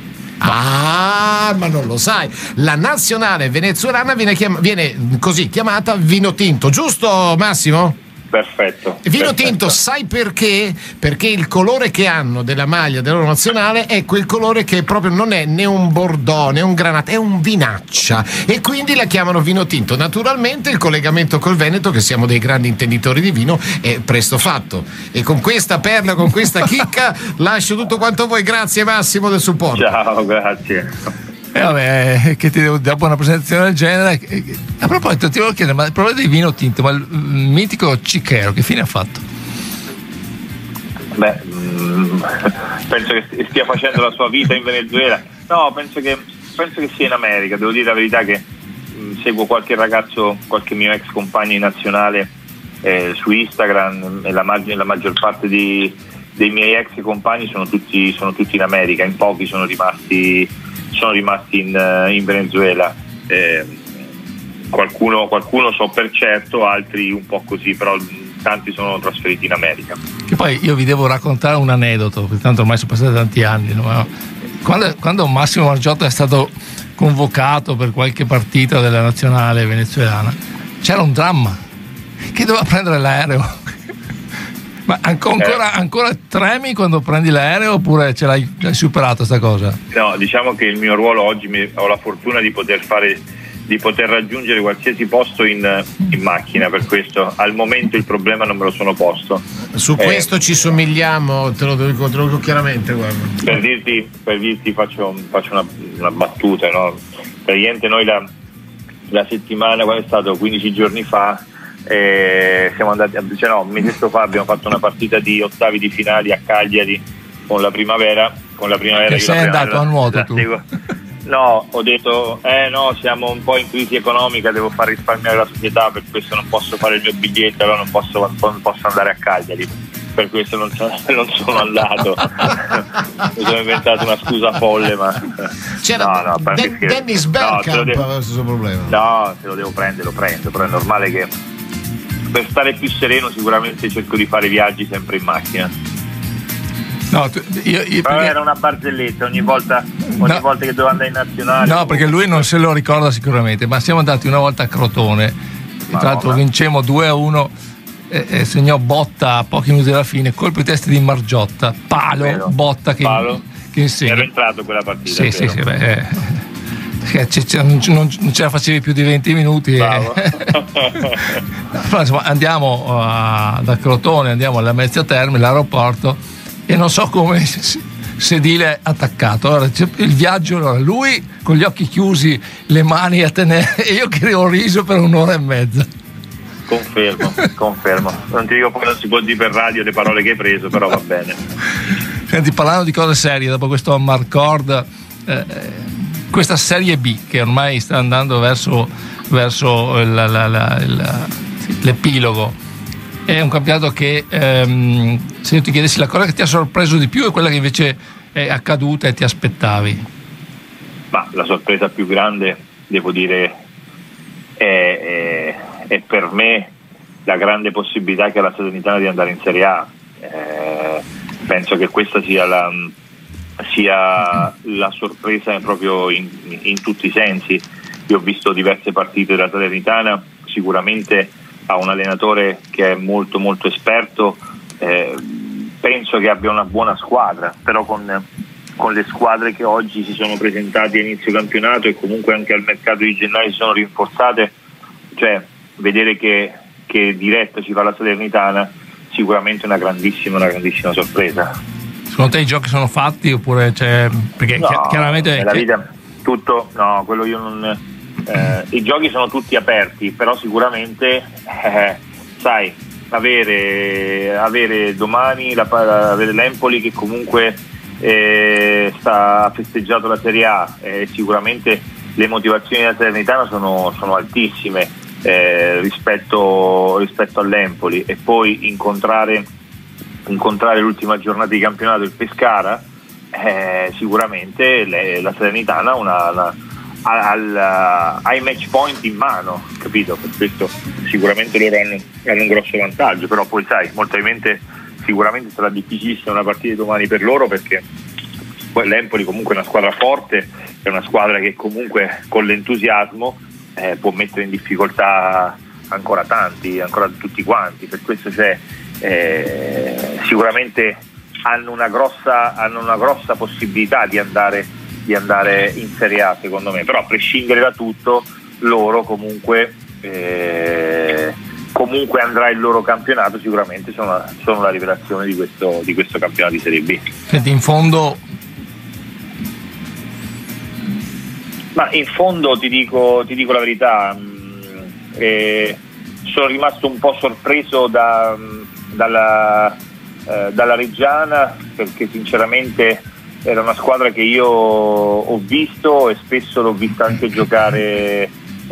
Ah, ma non lo sai. La nazionale venezuelana viene, chiam- viene così chiamata vino tinto, giusto Massimo? Perfetto. Vino perfetto. tinto, sai perché? Perché il colore che hanno della maglia della loro nazionale è quel colore che proprio non è né un bordeaux né un granata, è un vinaccia e quindi la chiamano vino tinto. Naturalmente il collegamento col Veneto, che siamo dei grandi intenditori di vino, è presto fatto. E con questa perla, con questa chicca lascio tutto quanto a voi. Grazie Massimo del supporto. Ciao, grazie. E vabbè, che ti devo dopo una presentazione del genere. A proposito, ti volevo chiedere, ma il problema del vino tinto, ma il mitico Cicchero, che fine ha fatto? Beh, mm, penso che stia facendo la sua vita in Venezuela. No, penso che, penso che sia in America. Devo dire la verità che mm, seguo qualche ragazzo, qualche mio ex compagno in nazionale eh, su Instagram e la, mag- la maggior parte di, dei miei ex compagni sono tutti, sono tutti in America, in pochi sono rimasti, sono rimasti in, uh, in Venezuela. Eh, qualcuno, qualcuno so per certo, altri un po' così, però tanti sono trasferiti in America. Che poi io vi devo raccontare un aneddoto, perché tanto ormai sono passati tanti anni, no? quando, quando Massimo Margiotta è stato convocato per qualche partita della nazionale venezuelana, c'era un dramma, che doveva prendere l'aereo. Ma anco, ancora, Eh. ancora tremi quando prendi l'aereo oppure ce l'hai, l'hai superato sta cosa? No, diciamo che il mio ruolo oggi mi, ho la fortuna di poter fare, di poter raggiungere qualsiasi posto in, in macchina, per questo al momento il problema non me lo sono posto. Su Eh. questo ci somigliamo, te lo dico, te lo dico chiaramente, guarda. Per dirti, per dirti faccio, faccio una, una battuta, no? Praticamente noi la, la settimana, quando è stato quindici giorni fa, eh, siamo andati, cioè no, un mesetto fa abbiamo fatto una partita di ottavi di finali a Cagliari con la Primavera, con la Primavera. Che io sei la andato Primavera a nuoto la tu? seguo. No, ho detto, eh no, siamo un po' in crisi economica, devo far risparmiare la società, per questo non posso fare il mio biglietto, allora non posso, non posso andare a Cagliari, per questo non sono, non sono andato. Mi sono inventato una scusa folle, ma C'era no, no, a parte Den- scherzi. Dennis No, te lo Bergkamp devo- aveva lo stesso problema. No, se lo devo prendere, lo prendo, però è normale che per stare più sereno sicuramente cerco di fare viaggi sempre in macchina. No, tu- io, io Però perché- era una barzelletta, ogni volta, ogni No. volta che dovevo andare in nazionale. No, perché lui non se lo ricorda sicuramente, ma siamo andati una volta a Crotone, Ma tra l'altro no, ma- vincemmo due a uno e, e segnò Botta a pochi minuti dalla fine, colpo di testa di Margiotta, palo, Vero. Botta che, Palo. che insegna. Ero entrato quella partita. Sì, è sì, vero. sì, beh, eh, perché ce- ce- non, non- non ce la facevi più di venti minuti. e- Bravo. Però, insomma, andiamo uh, da Crotone, andiamo alla Mezzia Terme, l'aeroporto, e non so come s- sedile attaccato. Allora, c'è il viaggio, allora, lui con gli occhi chiusi, le mani a tenere, e io che ho riso per un'ora e mezza. Confermo, confermo. Non ti dico poi non si può dire per radio le parole che hai preso, però va bene. Senti, parlando di cose serie, dopo questo Marcord, eh, questa Serie B che ormai sta andando verso, verso la, la, la, la, l'epilogo, è un campionato che ehm, se io ti chiedessi la cosa che ti ha sorpreso di più è quella che invece è accaduta e ti aspettavi? Ma la sorpresa più grande, devo dire, è, è, è per me la grande possibilità che ha la Salernitana di andare in Serie A. Eh, penso che questa sia la, sia la sorpresa proprio in, in tutti i sensi. Io ho visto diverse partite della Salernitana, sicuramente ha un allenatore che è molto molto esperto, eh, penso che abbia una buona squadra, però con, con le squadre che oggi si sono presentate a inizio campionato e comunque anche al mercato di gennaio si sono rinforzate, cioè vedere che, che diretta ci fa la Salernitana sicuramente una grandissima una grandissima sorpresa. Secondo te i giochi sono fatti oppure c'è, perché no, chiaramente nella vita tutto, no, quello io non eh, i giochi sono tutti aperti, però sicuramente eh, sai, avere avere domani la, avere l'Empoli che comunque eh, sta ha festeggiato la Serie A, eh, sicuramente le motivazioni della Salernitana sono, sono altissime eh, rispetto, rispetto all'Empoli, e poi incontrare incontrare l'ultima giornata di campionato il Pescara, eh, sicuramente le, la Salernitana una, una, ha, ha i match point in mano, capito? Per questo sicuramente loro hanno, hanno un grosso vantaggio, però poi sai, molto probabilmente sicuramente sarà difficilissima una partita di domani per loro, perché poi l'Empoli comunque è una squadra forte, è una squadra che comunque con l'entusiasmo eh, può mettere in difficoltà ancora tanti, ancora tutti quanti, per questo c'è Eh, sicuramente hanno una grossa hanno una grossa possibilità di andare di andare in Serie A, secondo me, però a prescindere da tutto loro comunque eh, comunque andrà il loro campionato, sicuramente sono, sono la rivelazione di questo, di questo campionato di Serie B. Senti, in fondo ma in fondo ti dico ti dico la verità, mh, eh, sono rimasto un po' sorpreso da mh, Dalla, eh, dalla Reggiana, perché sinceramente era una squadra che io ho visto e spesso l'ho vista anche giocare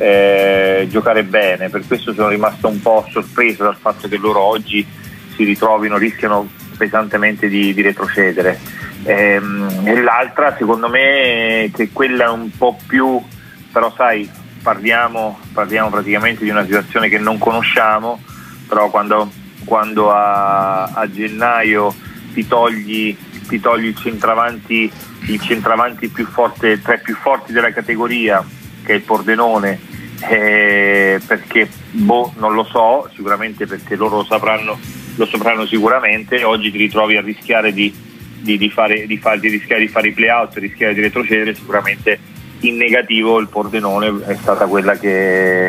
eh, giocare bene, per questo sono rimasto un po' sorpreso dal fatto che loro oggi si ritrovino, rischiano pesantemente di, di retrocedere. Ehm, e l'altra secondo me che quella un po' più, però sai, parliamo, parliamo praticamente di una situazione che non conosciamo, però quando quando a, a gennaio ti togli, ti togli il centravanti il centravanti più forte, tra i più forti della categoria, che è il Pordenone, eh, perché boh, non lo so, sicuramente perché loro lo sapranno, lo sapranno sicuramente, oggi ti ritrovi a rischiare di, di, di, fare, di, fare, di rischiare di fare i play-out, rischiare di retrocedere, sicuramente in negativo il Pordenone è stata quella che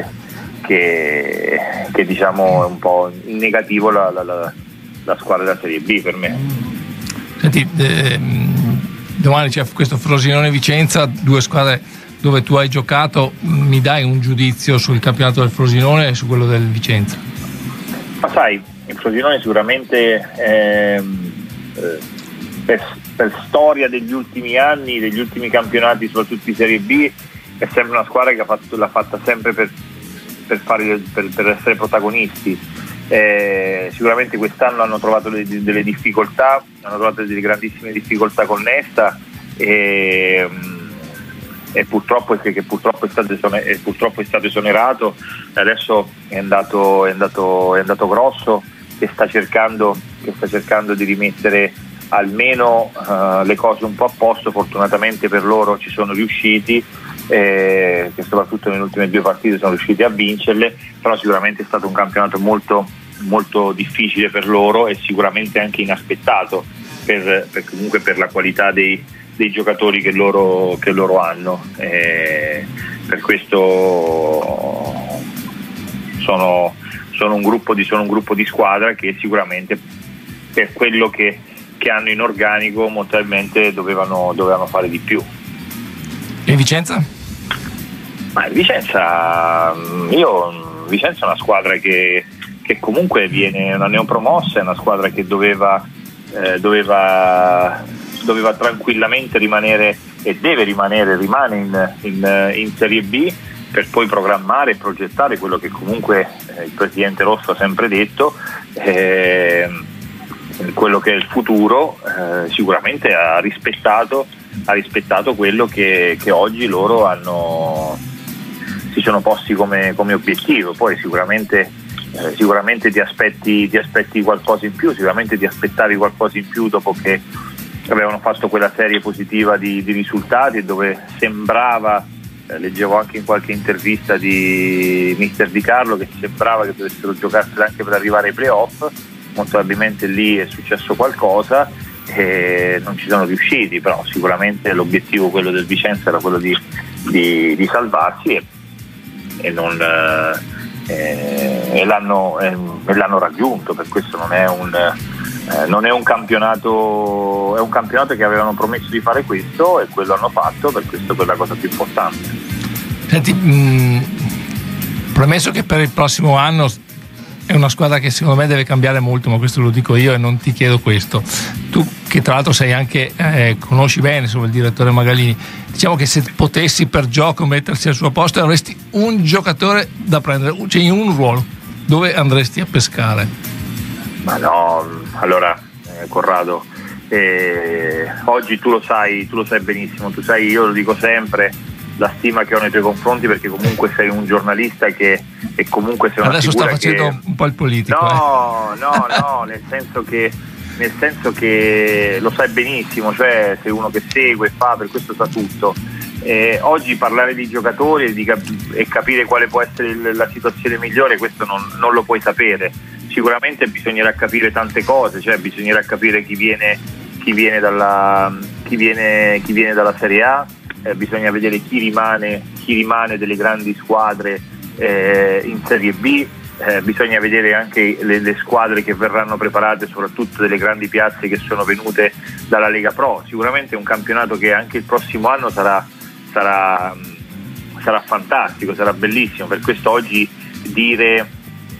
Che, che diciamo è un po' in negativo la, la, la, la squadra della Serie B per me. Senti, eh, domani c'è questo Frosinone-Vicenza, due squadre dove tu hai giocato, mi dai un giudizio sul campionato del Frosinone e su quello del Vicenza? Ma sai, il Frosinone sicuramente ehm, eh, per, per storia degli ultimi anni, degli ultimi campionati, soprattutto di Serie B, è sempre una squadra che ha fatto, l'ha fatta sempre per Per, fare, per, per essere protagonisti. Eh, sicuramente quest'anno hanno trovato le, delle difficoltà, hanno trovato delle grandissime difficoltà con Nesta e, e purtroppo, che, che purtroppo, è stato esonerato, e purtroppo è stato esonerato, adesso è andato, è andato, è andato Grosso che sta cercando, che sta cercando di rimettere almeno uh, le cose un po' a posto. Fortunatamente per loro ci sono riusciti, Eh, che soprattutto nelle ultime due partite sono riusciti a vincerle, però sicuramente è stato un campionato molto, molto difficile per loro e sicuramente anche inaspettato per, per comunque per la qualità dei, dei giocatori che loro, che loro hanno. Eh, per questo sono, sono, un gruppo di, sono un gruppo di squadra che sicuramente per quello che, che hanno in organico molto probabilmente dovevano, dovevano fare di più. E Vicenza? Ma Vicenza, io Vicenza è una squadra che, che comunque viene una neopromossa, è una squadra che doveva, eh, doveva, doveva tranquillamente rimanere, e deve rimanere, rimane in, in, in Serie B, per poi programmare e progettare quello che comunque eh, il presidente Rosso ha sempre detto, eh, quello che è il futuro. Eh, sicuramente ha rispettato, ha rispettato quello che, che oggi loro hanno, si sono posti come, come obiettivo. Poi sicuramente, eh, sicuramente ti aspetti, ti aspetti qualcosa in più, sicuramente ti aspettavi qualcosa in più dopo che avevano fatto quella serie positiva di, di risultati, dove sembrava, eh, leggevo anche in qualche intervista di mister Di Carlo, che sembrava che dovessero giocarsela anche per arrivare ai playoff. Molto probabilmente lì è successo qualcosa e non ci sono riusciti, però sicuramente l'obiettivo, quello del Vicenza, era quello di, di, di salvarsi e, e, non, eh, e, l'hanno, eh, e l'hanno raggiunto. Per questo non è un eh, non è un campionato, è un campionato che avevano promesso di fare questo e quello hanno fatto, per questo è la cosa più importante. Senti, mh, premesso che per il prossimo anno è una squadra che secondo me deve cambiare molto, ma questo lo dico io e non ti chiedo questo. Tu che tra l'altro sei anche, eh, conosci bene insomma, il direttore Magalini, diciamo che se potessi per gioco mettersi al suo posto avresti un giocatore da prendere, cioè in un ruolo, dove andresti a pescare? Ma no, allora eh, Corrado, eh, oggi tu lo sai, tu lo sai benissimo, tu sai, io lo dico sempre, la stima che ho nei tuoi confronti, perché comunque sei un giornalista che e comunque sei una adesso figura sta facendo che... un po' il politico. No, eh. no, no, nel senso che nel senso che lo sai benissimo, cioè sei uno che segue, fa, per questo sa tutto. Eh, oggi parlare di giocatori e, di cap- e capire quale può essere il, la situazione migliore, questo non, non lo puoi sapere. Sicuramente bisognerà capire tante cose, cioè bisognerà capire chi viene, chi viene dalla chi viene, chi viene dalla Serie A, eh, bisogna vedere chi rimane, chi rimane delle grandi squadre eh, in Serie B, eh, bisogna vedere anche le, le squadre che verranno preparate, soprattutto delle grandi piazze che sono venute dalla Lega Pro. Sicuramente è un campionato che anche il prossimo anno sarà sarà, sarà fantastico, sarà bellissimo. Per questo oggi dire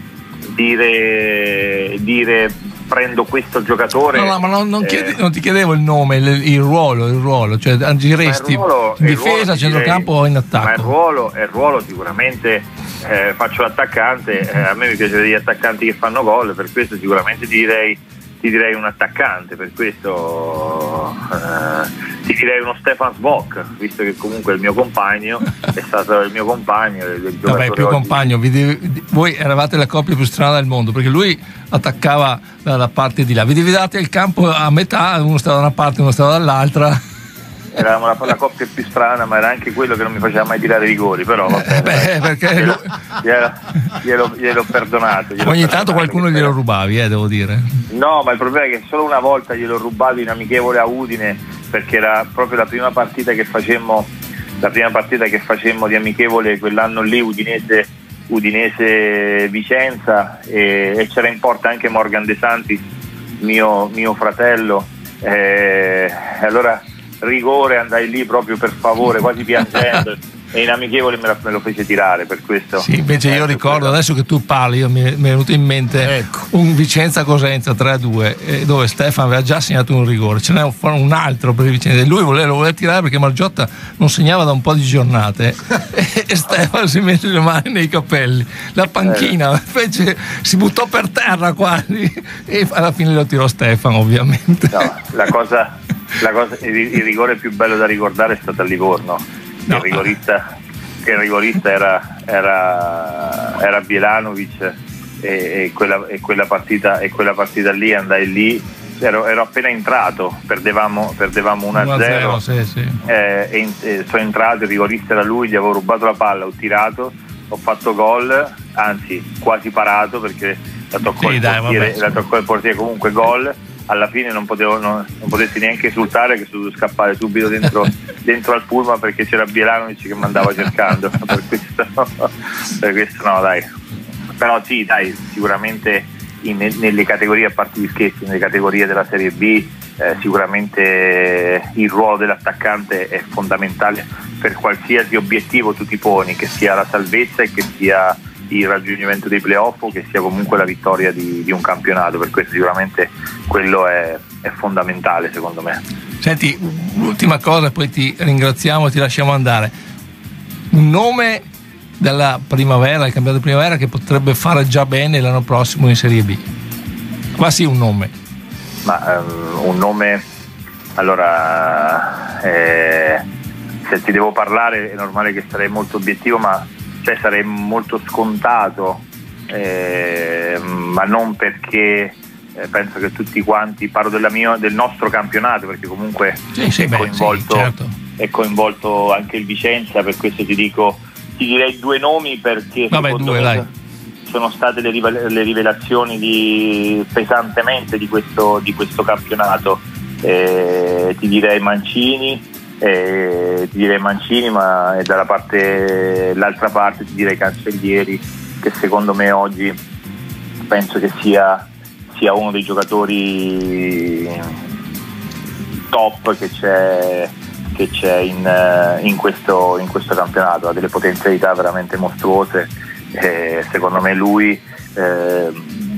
dire dire prendo questo giocatore. No, no, ma non, non, eh, chiede, non ti chiedevo il nome, il, il ruolo, il ruolo, cioè agiresti in difesa, centrocampo o in attacco? Ma il ruolo, il ruolo sicuramente eh, faccio l'attaccante, eh, a me mi piace gli attaccanti che fanno gol, per questo sicuramente ti direi ti direi un attaccante, per questo eh, ti direi uno Stefan Svok, visto che comunque il mio compagno è stato il mio compagno il vabbè, più oggi. compagno, vi devi, voi eravate la coppia più strana del mondo, perché lui attaccava dalla parte di là, vi dividate il campo a metà, uno stava da una parte, uno stava dall'altra. Eravamo la, la coppia più strana, ma era anche quello che non mi faceva mai tirare i rigori, però vabbè, Beh, perché glielo, glielo, glielo, gliel'ho perdonato gliel'ho ogni perdonato, tanto qualcuno glielo rubavi, eh, devo dire. No, ma il problema è che solo una volta gliel'ho rubato in amichevole a Udine, perché era proprio la prima partita che facemmo la prima partita che facemmo di amichevole quell'anno lì, Udinese Udinese Vicenza, e, e c'era in porta anche Morgan De Santis, mio, mio fratello, e allora rigore, andai lì proprio per favore, quasi piangendo, e in amichevole me, la, me lo fece tirare, per questo. Sì, invece io ricordo, quello. Adesso che tu parli, io mi, mi è venuto in mente ecco. un Vicenza Cosenza tre a due, eh, dove Stefan aveva già segnato un rigore, ce n'è un, un altro per il Vicenza, e lui voleva, lo voleva tirare perché Margiotta non segnava da un po' di giornate e, e Stefan si mise le mani nei capelli, la panchina eh. fece, si buttò per terra quasi, e alla fine lo tirò Stefan, ovviamente. No, la cosa, la cosa il, il rigore più bello da ricordare è stato a Livorno. No. Il rigorista, il rigorista era, era, era Bjelanovic, e, e, quella, e, quella partita, e quella partita lì andai lì, ero, ero appena entrato, perdevamo, perdevamo uno a zero, sì, sì. eh, e, e sono entrato, il rigorista era lui, gli avevo rubato la palla, ho tirato, ho fatto gol, anzi quasi parato perché la toccò, sì, il, dai, portiere, vabbè, la toccò il portiere, comunque gol. Alla fine non potevo non, non potessi neanche esultare, che sono dovuto scappare subito dentro, dentro al pullman perché c'era Bjelanovic che mi andava cercando. per, questo, per questo no, dai. Però sì, dai, sicuramente in, nelle categorie, a parte gli scherzi, nelle categorie della Serie B, eh, sicuramente il ruolo dell'attaccante è fondamentale per qualsiasi obiettivo tu ti poni, che sia la salvezza e che sia il raggiungimento dei playoff o che sia comunque la vittoria di, di un campionato. Per questo sicuramente quello è, è fondamentale, secondo me. Senti, l'ultima cosa, poi ti ringraziamo e ti lasciamo andare. Un nome della primavera, il campionato di primavera, che potrebbe fare già bene l'anno prossimo in Serie B. Qua sì, un nome. Ma um, un nome, allora, eh, se ti devo parlare è normale che sarei molto obiettivo, ma cioè sarei molto scontato, eh, ma non perché eh, penso che tutti quanti, parlo della mia, del nostro campionato, perché comunque sì, sì, è, beh, coinvolto, sì, certo. è coinvolto anche il Vicenza, per questo ti dico, ti direi due nomi perché Vabbè, secondo due, me dai. sono state le, rive- le rivelazioni di, pesantemente di questo, di questo campionato. Eh, ti direi Mancini, eh, ti direi Mancini, ma dalla parte, l'altra parte ti direi Cancellieri, che secondo me oggi penso che sia, sia uno dei giocatori top che c'è, che c'è in, in, questo, in questo campionato. Ha delle potenzialità veramente mostruose. Eh, secondo me lui eh,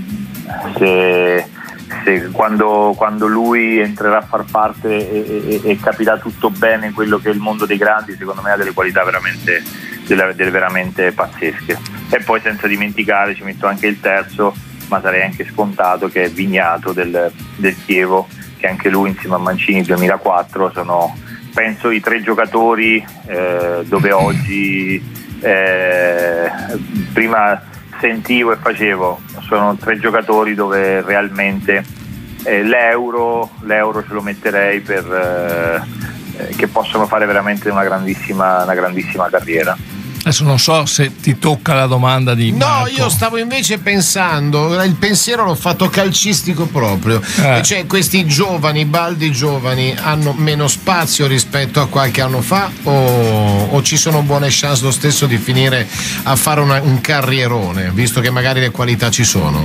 se, se quando, quando lui entrerà a far parte e, e, e capirà tutto bene quello che è il mondo dei grandi, secondo me ha delle qualità veramente, delle, delle veramente pazzesche. E poi senza dimenticare, ci metto anche il terzo, ma sarei anche scontato, che è Vignato del, del Chievo, che anche lui insieme a Mancini duemilaquattro sono, penso, i tre giocatori eh, dove oggi Eh, prima sentivo e facevo, sono tre giocatori dove realmente eh, l'euro, l'euro ce lo metterei per eh, che possono fare veramente una grandissima, una grandissima carriera. Adesso non so se ti tocca la domanda di Marco. No, io stavo invece pensando, il pensiero l'ho fatto calcistico proprio, eh. cioè questi giovani, baldi giovani, hanno meno spazio rispetto a qualche anno fa, o, o ci sono buone chance lo stesso di finire a fare una, un carrierone, visto che magari le qualità ci sono?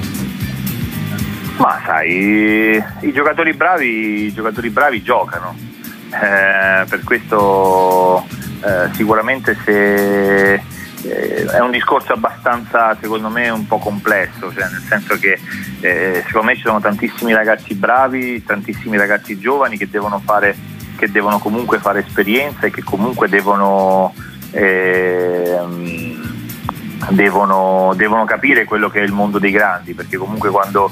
Ma sai, i giocatori bravi, i giocatori bravi giocano, eh, per questo eh, sicuramente se eh, è un discorso abbastanza, secondo me, un po' complesso, cioè nel senso che eh, secondo me ci sono tantissimi ragazzi bravi, tantissimi ragazzi giovani che devono fare, che devono comunque fare esperienza e che comunque devono eh, devono, devono capire quello che è il mondo dei grandi, perché comunque quando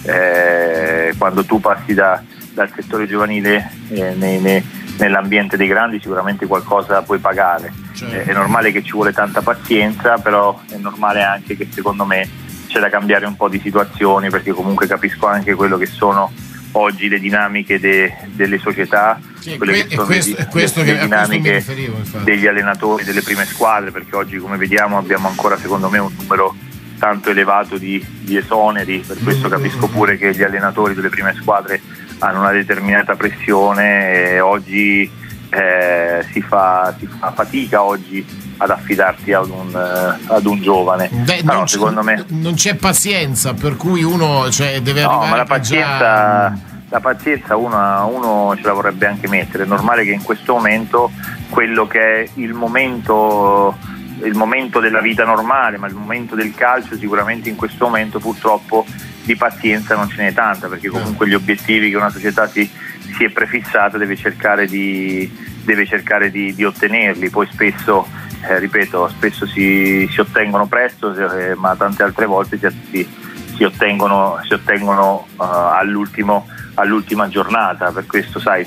eh, quando tu passi da, dal settore giovanile eh, nei, nei, nell'ambiente dei grandi sicuramente qualcosa puoi pagare. Certo. Eh, è normale che ci vuole tanta pazienza, però è normale anche che secondo me c'è da cambiare un po' di situazioni, perché comunque capisco anche quello che sono oggi le dinamiche de, delle società, sì, quelle que- che sono questo, le, questo le, che, le dinamiche riferivo, degli allenatori delle prime squadre, perché oggi, come vediamo, abbiamo ancora secondo me un numero tanto elevato di, di esoneri, per questo capisco pure che gli allenatori delle prime squadre hanno una determinata pressione e oggi eh, si, fa, si fa fatica oggi ad affidarti ad un, uh, ad un giovane. Beh, Però non secondo c'è, me non c'è pazienza, per cui uno, cioè, deve no, arrivare ma la pazienza, già... la pazienza uno, uno ce la vorrebbe anche mettere. È normale che in questo momento quello che è il momento il momento della vita normale, ma il momento del calcio sicuramente in questo momento purtroppo di pazienza non ce n'è tanta, perché comunque gli obiettivi che una società si, si è prefissata deve cercare di, deve cercare di, di ottenerli. Poi spesso, eh, ripeto, spesso si, si ottengono presto, eh, ma tante altre volte si, si, si ottengono, si ottengono uh, all'ultimo, all'ultima giornata. Per questo, sai,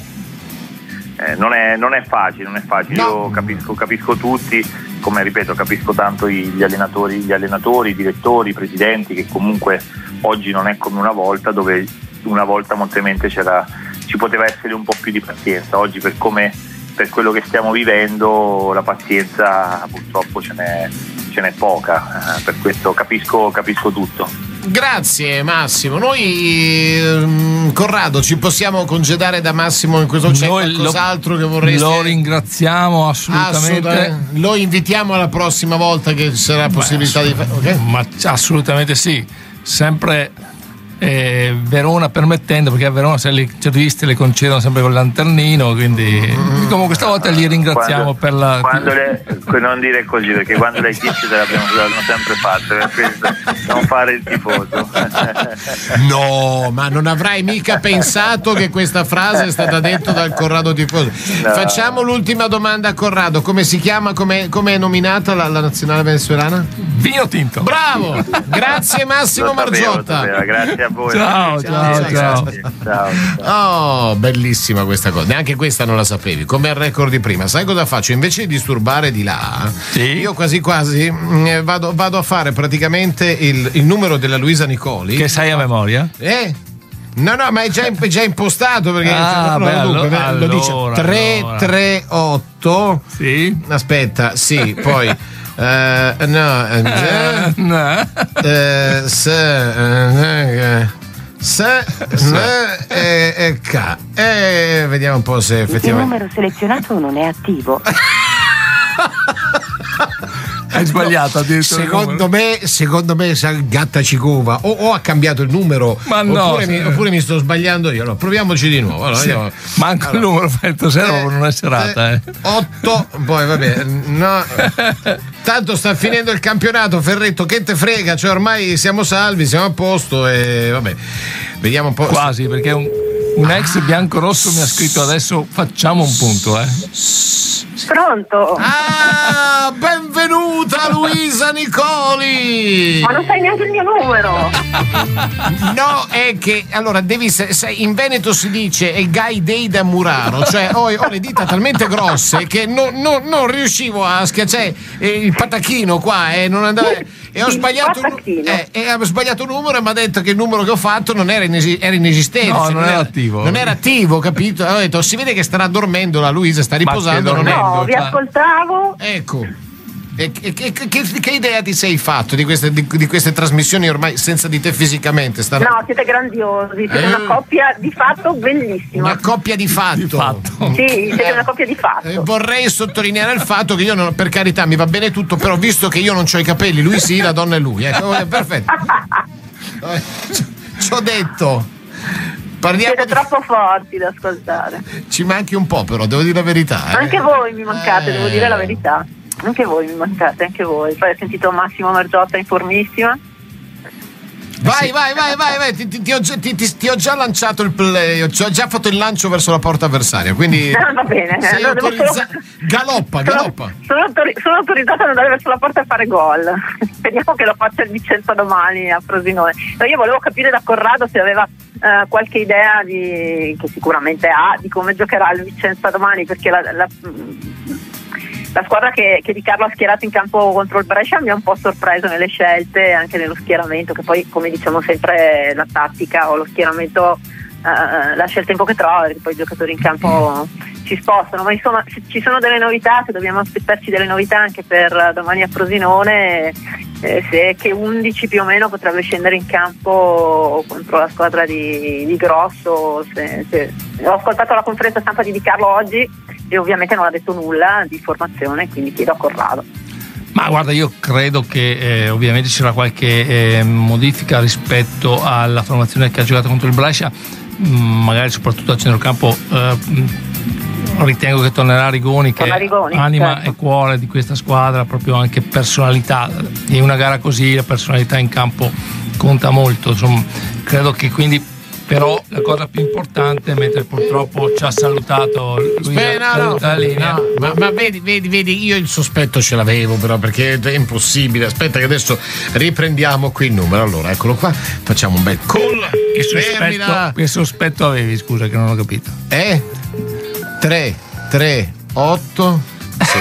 eh, non, è, non è facile, non è facile. No. Io capisco, capisco tutti, come ripeto, capisco tanto gli allenatori, gli allenatori, i direttori, i presidenti, che comunque oggi non è come una volta, dove una volta moltemente c'era, ci poteva essere un po' più di pazienza. Oggi per come, per quello che stiamo vivendo, la pazienza purtroppo ce n'è, ce n'è poca, eh, per questo capisco, capisco tutto. Grazie Massimo. Noi ehm, Corrado ci possiamo congedare da Massimo in questo, c'è Noi qualcos'altro lo, che vorresti? Lo ringraziamo assolutamente. Assolutamente. Lo invitiamo alla prossima volta che ci sarà la possibilità Beh, di fare, okay? Ma assolutamente sì, sempre eh, Verona permettendo, perché a Verona se le interviste le concedono sempre con il lanternino, quindi mm. comunque stavolta li ringraziamo quando, per la quando le, non dire così, perché quando le chicce te l'abbiamo sempre fatte, non fare il tifoso. No, ma non avrai mica pensato che questa frase è stata detta dal Corrado tifoso. No. Facciamo l'ultima domanda a Corrado: come si chiama, come è nominata la, la nazionale venezuelana? Vino tinto. Bravo, grazie Massimo Margiotta. Grazie a voi. Ciao, ciao, ciao, ciao. ciao. Oh, bellissima questa cosa. Neanche questa non la sapevi. Come il record di prima. Sai cosa faccio? Invece di disturbare di là, sì. io quasi quasi mh, vado, vado a fare praticamente il, il numero della Luisa Nicoli. Che sai a memoria? Eh? No, no, ma è già, è già impostato perché ah, no, beh, dunque, allora, lo dice tre tre otto. Sì. Aspetta, sì, poi uh, no, uh, no. Uh, se uh, se ne e K e vediamo un po' se effettivamente il numero selezionato non è attivo. Hai sbagliato addirittura. Secondo me, secondo me Gatta Cicova o, o ha cambiato il numero, ma no, oppure, mi, oppure mi sto sbagliando io. Allora, proviamoci di nuovo. Allora, sì. Andiamo. Manca allora, il numero, fatto zero, eh, non è serata. Eh. otto, poi vabbè, no. Tanto sta finendo il campionato, Ferretto, che te frega, cioè ormai siamo salvi, siamo a posto e vabbè. Vediamo un po'. Quasi, perché un, un ex biancorosso mi ha scritto adesso facciamo un punto, eh. Pronto? Ah, benvenuta Luisa Nicoli! Ma non sai neanche il mio numero! No, è che allora devi sai, in Veneto si dice e gai dei da muraro, cioè ho, ho le dita talmente grosse che no, no, non riuscivo a schiacciare il patachino qua e non andava. E ho sbagliato, eh, e ho sbagliato il numero e mi ha detto che il numero che ho fatto non era, inesi- era inesistente. No, cioè, non, non era attivo. Non era attivo, capito? Ho detto, si vede che starà dormendo la Luisa, sta riposando. Non no, è... vi ascoltavo. Ecco. E che, che, che, che idea ti sei fatto di queste, di, di queste trasmissioni ormai senza di te fisicamente? Stanno... No, siete grandiosi, siete eh, una coppia di fatto bellissima. Una coppia di fatto. Di fatto. Sì, siete eh, una coppia di fatto. Eh, vorrei sottolineare il fatto che io, non, per carità, mi va bene tutto, però visto che io non ho i capelli, lui sì, la donna è lui. Ecco, perfetto. Ci ho detto. Parliamo Siete di... troppo forti da ascoltare. Ci manchi un po', però, devo dire la verità. Eh. Anche voi mi mancate, eh... devo dire la verità. Anche voi mi mancate, anche voi. Poi ho sentito Massimo Margiotta in formissima. Vai, vai, vai, vai, vai. Ti, ti, ti, ho già, ti, ti, ti ho già lanciato il play, ho già fatto il lancio verso la porta avversaria, quindi no, va bene. sei no, autorizza... solo... galoppa, sono, galoppa. Sono, autori... sono autorizzata ad andare verso la porta e fare gol. Speriamo che lo faccia il Vicenza domani a Frosinone. Ma io volevo capire da Corrado se aveva uh, qualche idea di, che sicuramente ha, di come giocherà il Vicenza domani, perché la, la La squadra che, che Di Carlo ha schierato in campo contro il Brescia mi ha un po' sorpreso nelle scelte, anche nello schieramento, che poi, come diciamo sempre, la tattica o lo schieramento uh, la scelta in poche trova, perché poi i giocatori in campo si spostano. Ma insomma, se ci sono delle novità, se dobbiamo aspettarci delle novità anche per domani a Frosinone, eh, se che undici più o meno potrebbe scendere in campo contro la squadra di, di Grosso. Se, se. Ho ascoltato la conferenza stampa di Di Carlo oggi e ovviamente non ha detto nulla di formazione, quindi chiedo a Corrado. Ma guarda, io credo che eh, ovviamente ci sarà qualche eh, modifica rispetto alla formazione che ha giocato contro il Brescia, mh, magari soprattutto a centrocampo. Eh, ritengo che tornerà Rigoni, che Torna Rigoni, è anima certo. e cuore di questa squadra, proprio anche personalità. In una gara così la personalità in campo conta molto, insomma, credo che quindi. Però la cosa più importante, mentre purtroppo ci ha salutato lui Aspetta, no, no, no, ma, ma vedi, vedi, vedi, io il sospetto ce l'avevo, però, perché è impossibile. Aspetta che adesso riprendiamo qui il numero. Allora, eccolo qua, facciamo un bel call. Che sospetto, che sospetto avevi, scusa, che non ho capito. Eh? tre, tre, otto Sì.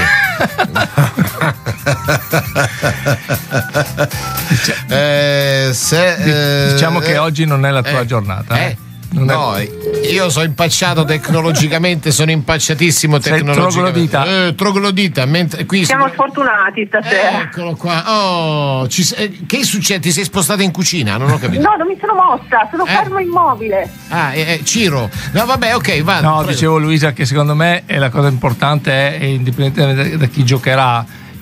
eh, se, eh, diciamo che eh, oggi non è la tua eh, giornata. Eh? Non no, è... io sono impacciato tecnologicamente, sono impacciatissimo tecnologicamente. Eh, troglodita, mentre qui siamo sicur... sfortunati stasera. Eh, eccolo qua. Oh, ci... eh, che succede? Ti sei spostata in cucina? Non ho capito. No, non mi sono mossa, sono eh? fermo immobile. Ah, eh, eh, Ciro. No, vabbè, ok, vado. No, prego. Dicevo Luisa che secondo me la cosa importante è, indipendentemente da chi giocherà,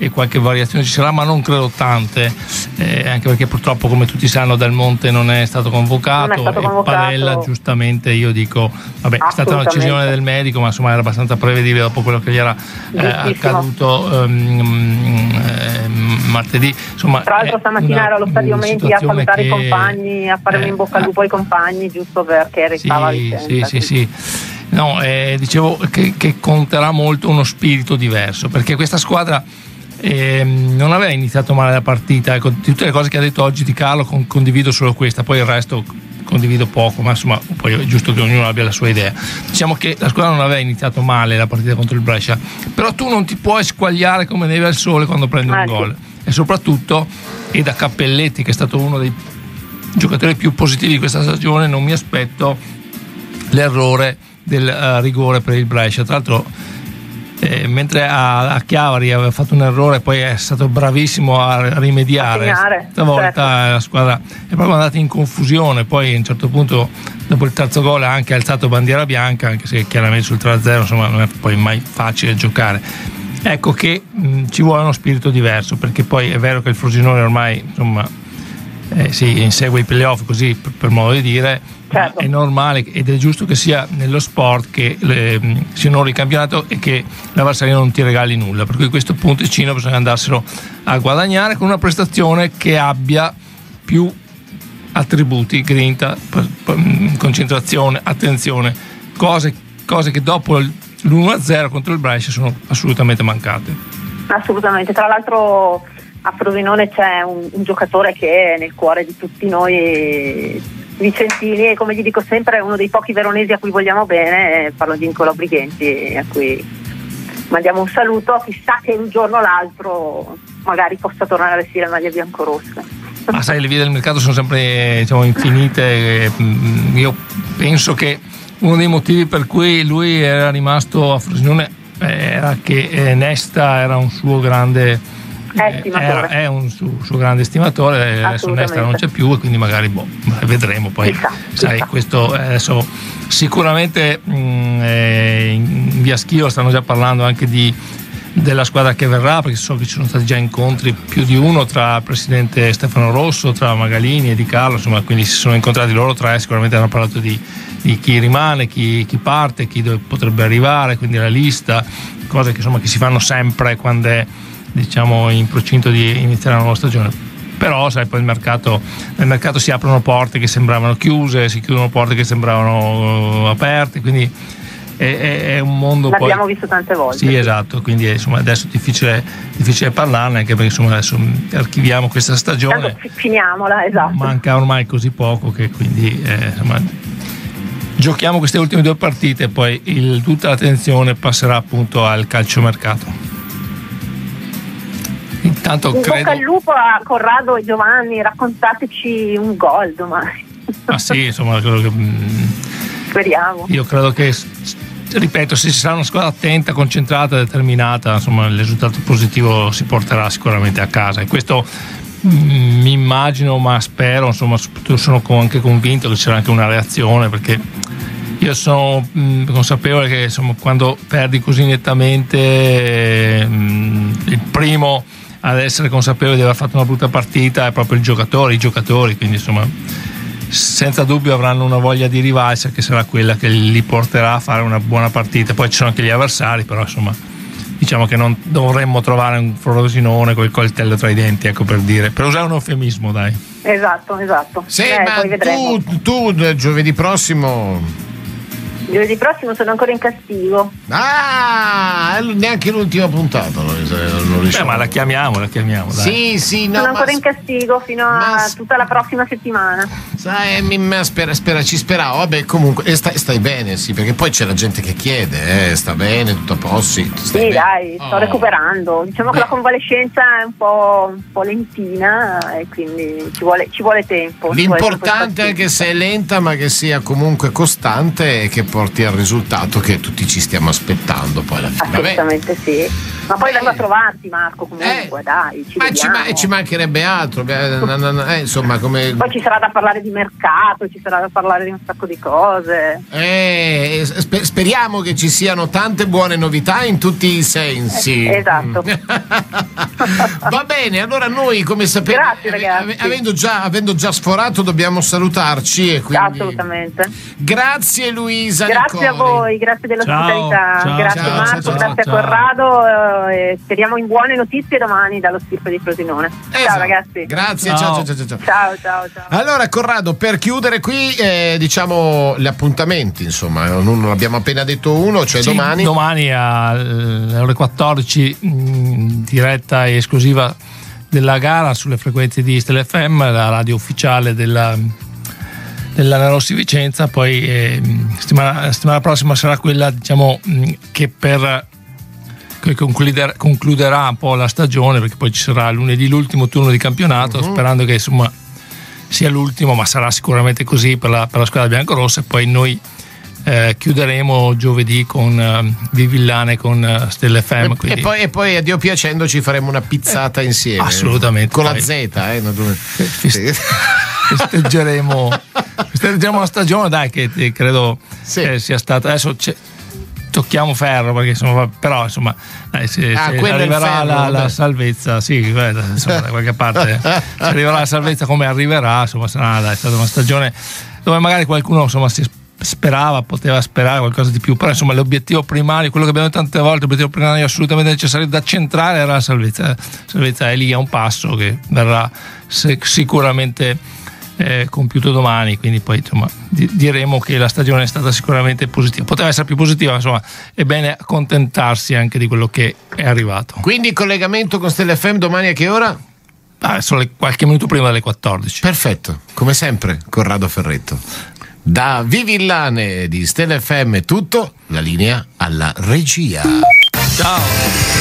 e qualche variazione ci sarà, ma non credo tante, eh, anche perché purtroppo, come tutti sanno, Del Monte non è stato convocato, è stato e convocato. Parella, giustamente, io dico vabbè, è stata una decisione del medico, ma insomma era abbastanza prevedibile dopo quello che gli era eh, accaduto um, eh, martedì. Insomma, tra l'altro stamattina una, ero allo Stadio Menti a salutare che, i compagni, a fare eh, un in bocca al lupo ai compagni, giusto perché restava sì, Vicenza. sì, sì, sì. No, eh, dicevo che, che conterà molto uno spirito diverso, perché questa squadra eh, non aveva iniziato male la partita. Ecco, tutte le cose che ha detto oggi Di Carlo con, condivido solo questa, poi il resto condivido poco, ma insomma poi è giusto che ognuno abbia la sua idea. Diciamo che la squadra non aveva iniziato male la partita contro il Brescia, però tu non ti puoi squagliare come neve al sole quando prendi un ah, gol, e soprattutto, e da Cappelletti, che è stato uno dei giocatori più positivi di questa stagione, non mi aspetto l'errore del uh, rigore per il Brescia. Tra l'altro eh, mentre a, a Chiavari aveva fatto un errore, poi è stato bravissimo a rimediare. Stavolta certo. La squadra è proprio andata in confusione, poi a un certo punto dopo il terzo gol ha anche alzato bandiera bianca, anche se chiaramente sul tre a zero insomma non è poi mai facile giocare. Ecco che mh, ci vuole uno spirito diverso, perché poi è vero che il Frosinone ormai insomma eh, si insegue i playoff, così per, per modo di dire, certo. È normale ed è giusto che sia nello sport che le, si onori il campionato e che l'avversario non ti regali nulla, per cui a questo punto il Cino bisogna andarselo a guadagnare con una prestazione che abbia più attributi: grinta, concentrazione, attenzione, cose, cose che dopo l'uno a zero contro il Brescia sono assolutamente mancate. Assolutamente, tra l'altro a Frosinone c'è un, un giocatore che è nel cuore di tutti noi vicentini, e come gli dico sempre è uno dei pochi veronesi a cui vogliamo bene, parlo di Nicola Brighenti, a cui mandiamo un saluto, chissà che un giorno o l'altro magari possa tornare a vestire maglie biancorosse. Ma sai, le vie del mercato sono sempre, diciamo, infinite. Io penso che uno dei motivi per cui lui era rimasto a Frosinone era che Nesta era un suo grande Era, è un suo, suo grande estimatore, adesso Nesta non c'è più e quindi magari boh, vedremo poi. Chissà, sai, chissà. Questo adesso sicuramente mh, eh, in via Schio stanno già parlando anche di, della squadra che verrà, perché so che ci sono stati già incontri più di uno tra il presidente Stefano Rosso, tra Magalini e Di Carlo, insomma, quindi si sono incontrati loro tre, sicuramente hanno parlato di, di chi rimane, chi, chi parte, chi dove potrebbe arrivare, quindi la lista, cose che insomma che si fanno sempre quando è, diciamo, in procinto di iniziare una nuova stagione. Però sai, poi il mercato, nel mercato si aprono porte che sembravano chiuse, si chiudono porte che sembravano aperte, quindi è, è, è un mondo. L'abbiamo poi visto tante volte. Sì, esatto, quindi insomma adesso è difficile, difficile parlarne, anche perché insomma adesso archiviamo questa stagione. Tanto finiamola, esatto. Manca ormai così poco che quindi eh, insomma, giochiamo queste ultime due partite e poi il, tutta l'attenzione passerà appunto al calciomercato. Intanto in credo... bocca al lupo a Corrado e Giovanni, raccontateci un gol domani. Ah sì, insomma, credo che, speriamo. Io credo che, ripeto, se ci sarà una squadra attenta, concentrata, determinata, insomma il risultato positivo si porterà sicuramente a casa, e questo mh, mi immagino, ma spero, insomma, sono anche convinto che ci sarà anche una reazione, perché io sono mh, consapevole che insomma quando perdi così nettamente mh, il primo ad essere consapevole di aver fatto una brutta partita è proprio il giocatore, i giocatori, quindi insomma senza dubbio avranno una voglia di rivalsa che sarà quella che li porterà a fare una buona partita. Poi ci sono anche gli avversari, però insomma diciamo che non dovremmo trovare un Frosinone col coltello tra i denti, ecco, per dire, per usare un eufemismo, dai. Esatto, esatto. Sì, eh, ma tu, tu giovedì prossimo Giovedì prossimo sono ancora in castigo. Ah, neanche l'ultima puntata non, non Beh, ma la chiamiamo, la chiamiamo, dai. Sì, sì, no, sono ancora ma... in castigo fino a tutta la prossima settimana. Sai, mi, mi spera, spera, ci speravo. Vabbè, comunque, e stai, stai bene, sì, perché poi c'è la gente che chiede, eh, sta bene, tutto a posto. Sì, sì dai, sto oh. recuperando. Diciamo Beh. che la convalescenza è un po', un po' lentina e quindi ci vuole, ci vuole tempo. L'importante è che sia lenta, ma che sia comunque costante e che poi porti al risultato che tutti ci stiamo aspettando poi alla fine. Assolutamente sì. Ma poi Eh. vengo a trovarti, Marco, comunque, Eh. dai, ci Ma ci, vediamo. ma- ci mancherebbe altro, eh, no, no, no, eh, insomma, come. Poi ci sarà da parlare di mercato, ci sarà da parlare di un sacco di cose. Eh, spe- speriamo che ci siano tante buone novità in tutti i sensi. Eh, esatto. Va bene, allora noi come sapete, Grazie, ragazzi. avendo, già, avendo già sforato dobbiamo salutarci e quindi... Assolutamente. Grazie Luisa Grazie a Nicoli. voi, grazie dell'ospitalità. Ciao, ciao, grazie ciao, Marco, ciao, ciao, grazie ciao. a Corrado eh, e speriamo in buone notizie domani dallo stirpe di Frosinone. Esatto. Ciao ragazzi. Grazie, ciao Ciao. ciao ciao ciao. Ciao, ciao, ciao. Allora Corrado, per chiudere qui eh, diciamo gli appuntamenti, insomma, non abbiamo appena detto uno, cioè Sì, domani. domani alle ore quattordici in diretta e esclusiva della gara sulle frequenze di Stella F M, la radio ufficiale della, della Nerossi Vicenza. Poi eh, settimana, settimana prossima sarà quella, diciamo, mh, che per che concluder- concluderà un po' la stagione, perché poi ci sarà lunedì l'ultimo turno di campionato, Uh-huh. sperando che insomma sia l'ultimo, ma sarà sicuramente così per la, per la squadra biancorossa. E poi noi eh, chiuderemo giovedì con eh, Vivillane con eh, Stella F M. E, quindi- e poi, e poi a Dio piacendo ci faremo una pizzata insieme. assolutamente. Con la Poi- Z, eh, naturalmente. Fest- festeggeremo festeggeremo la stagione, dai, che eh, credo Sì. eh, sia stata. Adesso c'è- tocchiamo ferro, perché insomma, però insomma, dai, se, Ah, se quello è il arriverà ferro, la, vabbè. la salvezza, sì, guarda, insomma, da qualche parte se arriverà la salvezza come arriverà, insomma, sarà, dai, è stata una stagione dove magari qualcuno insomma si sperava, poteva sperare qualcosa di più, però insomma l'obiettivo primario, quello che abbiamo detto tante volte, l'obiettivo primario assolutamente necessario da centrare era la salvezza. La salvezza è lì a un passo che verrà se- sicuramente eh, compiuto domani, quindi poi insomma di- diremo che la stagione è stata sicuramente positiva, poteva essere più positiva, ma insomma è bene accontentarsi anche di quello che è arrivato. Quindi collegamento con Stella F M domani a che ora? Ah, solo qualche minuto prima delle quattordici. Perfetto, come sempre, Corrado Ferretto. Da Vivillane di Stella F M è tutto, la linea alla regia. Ciao.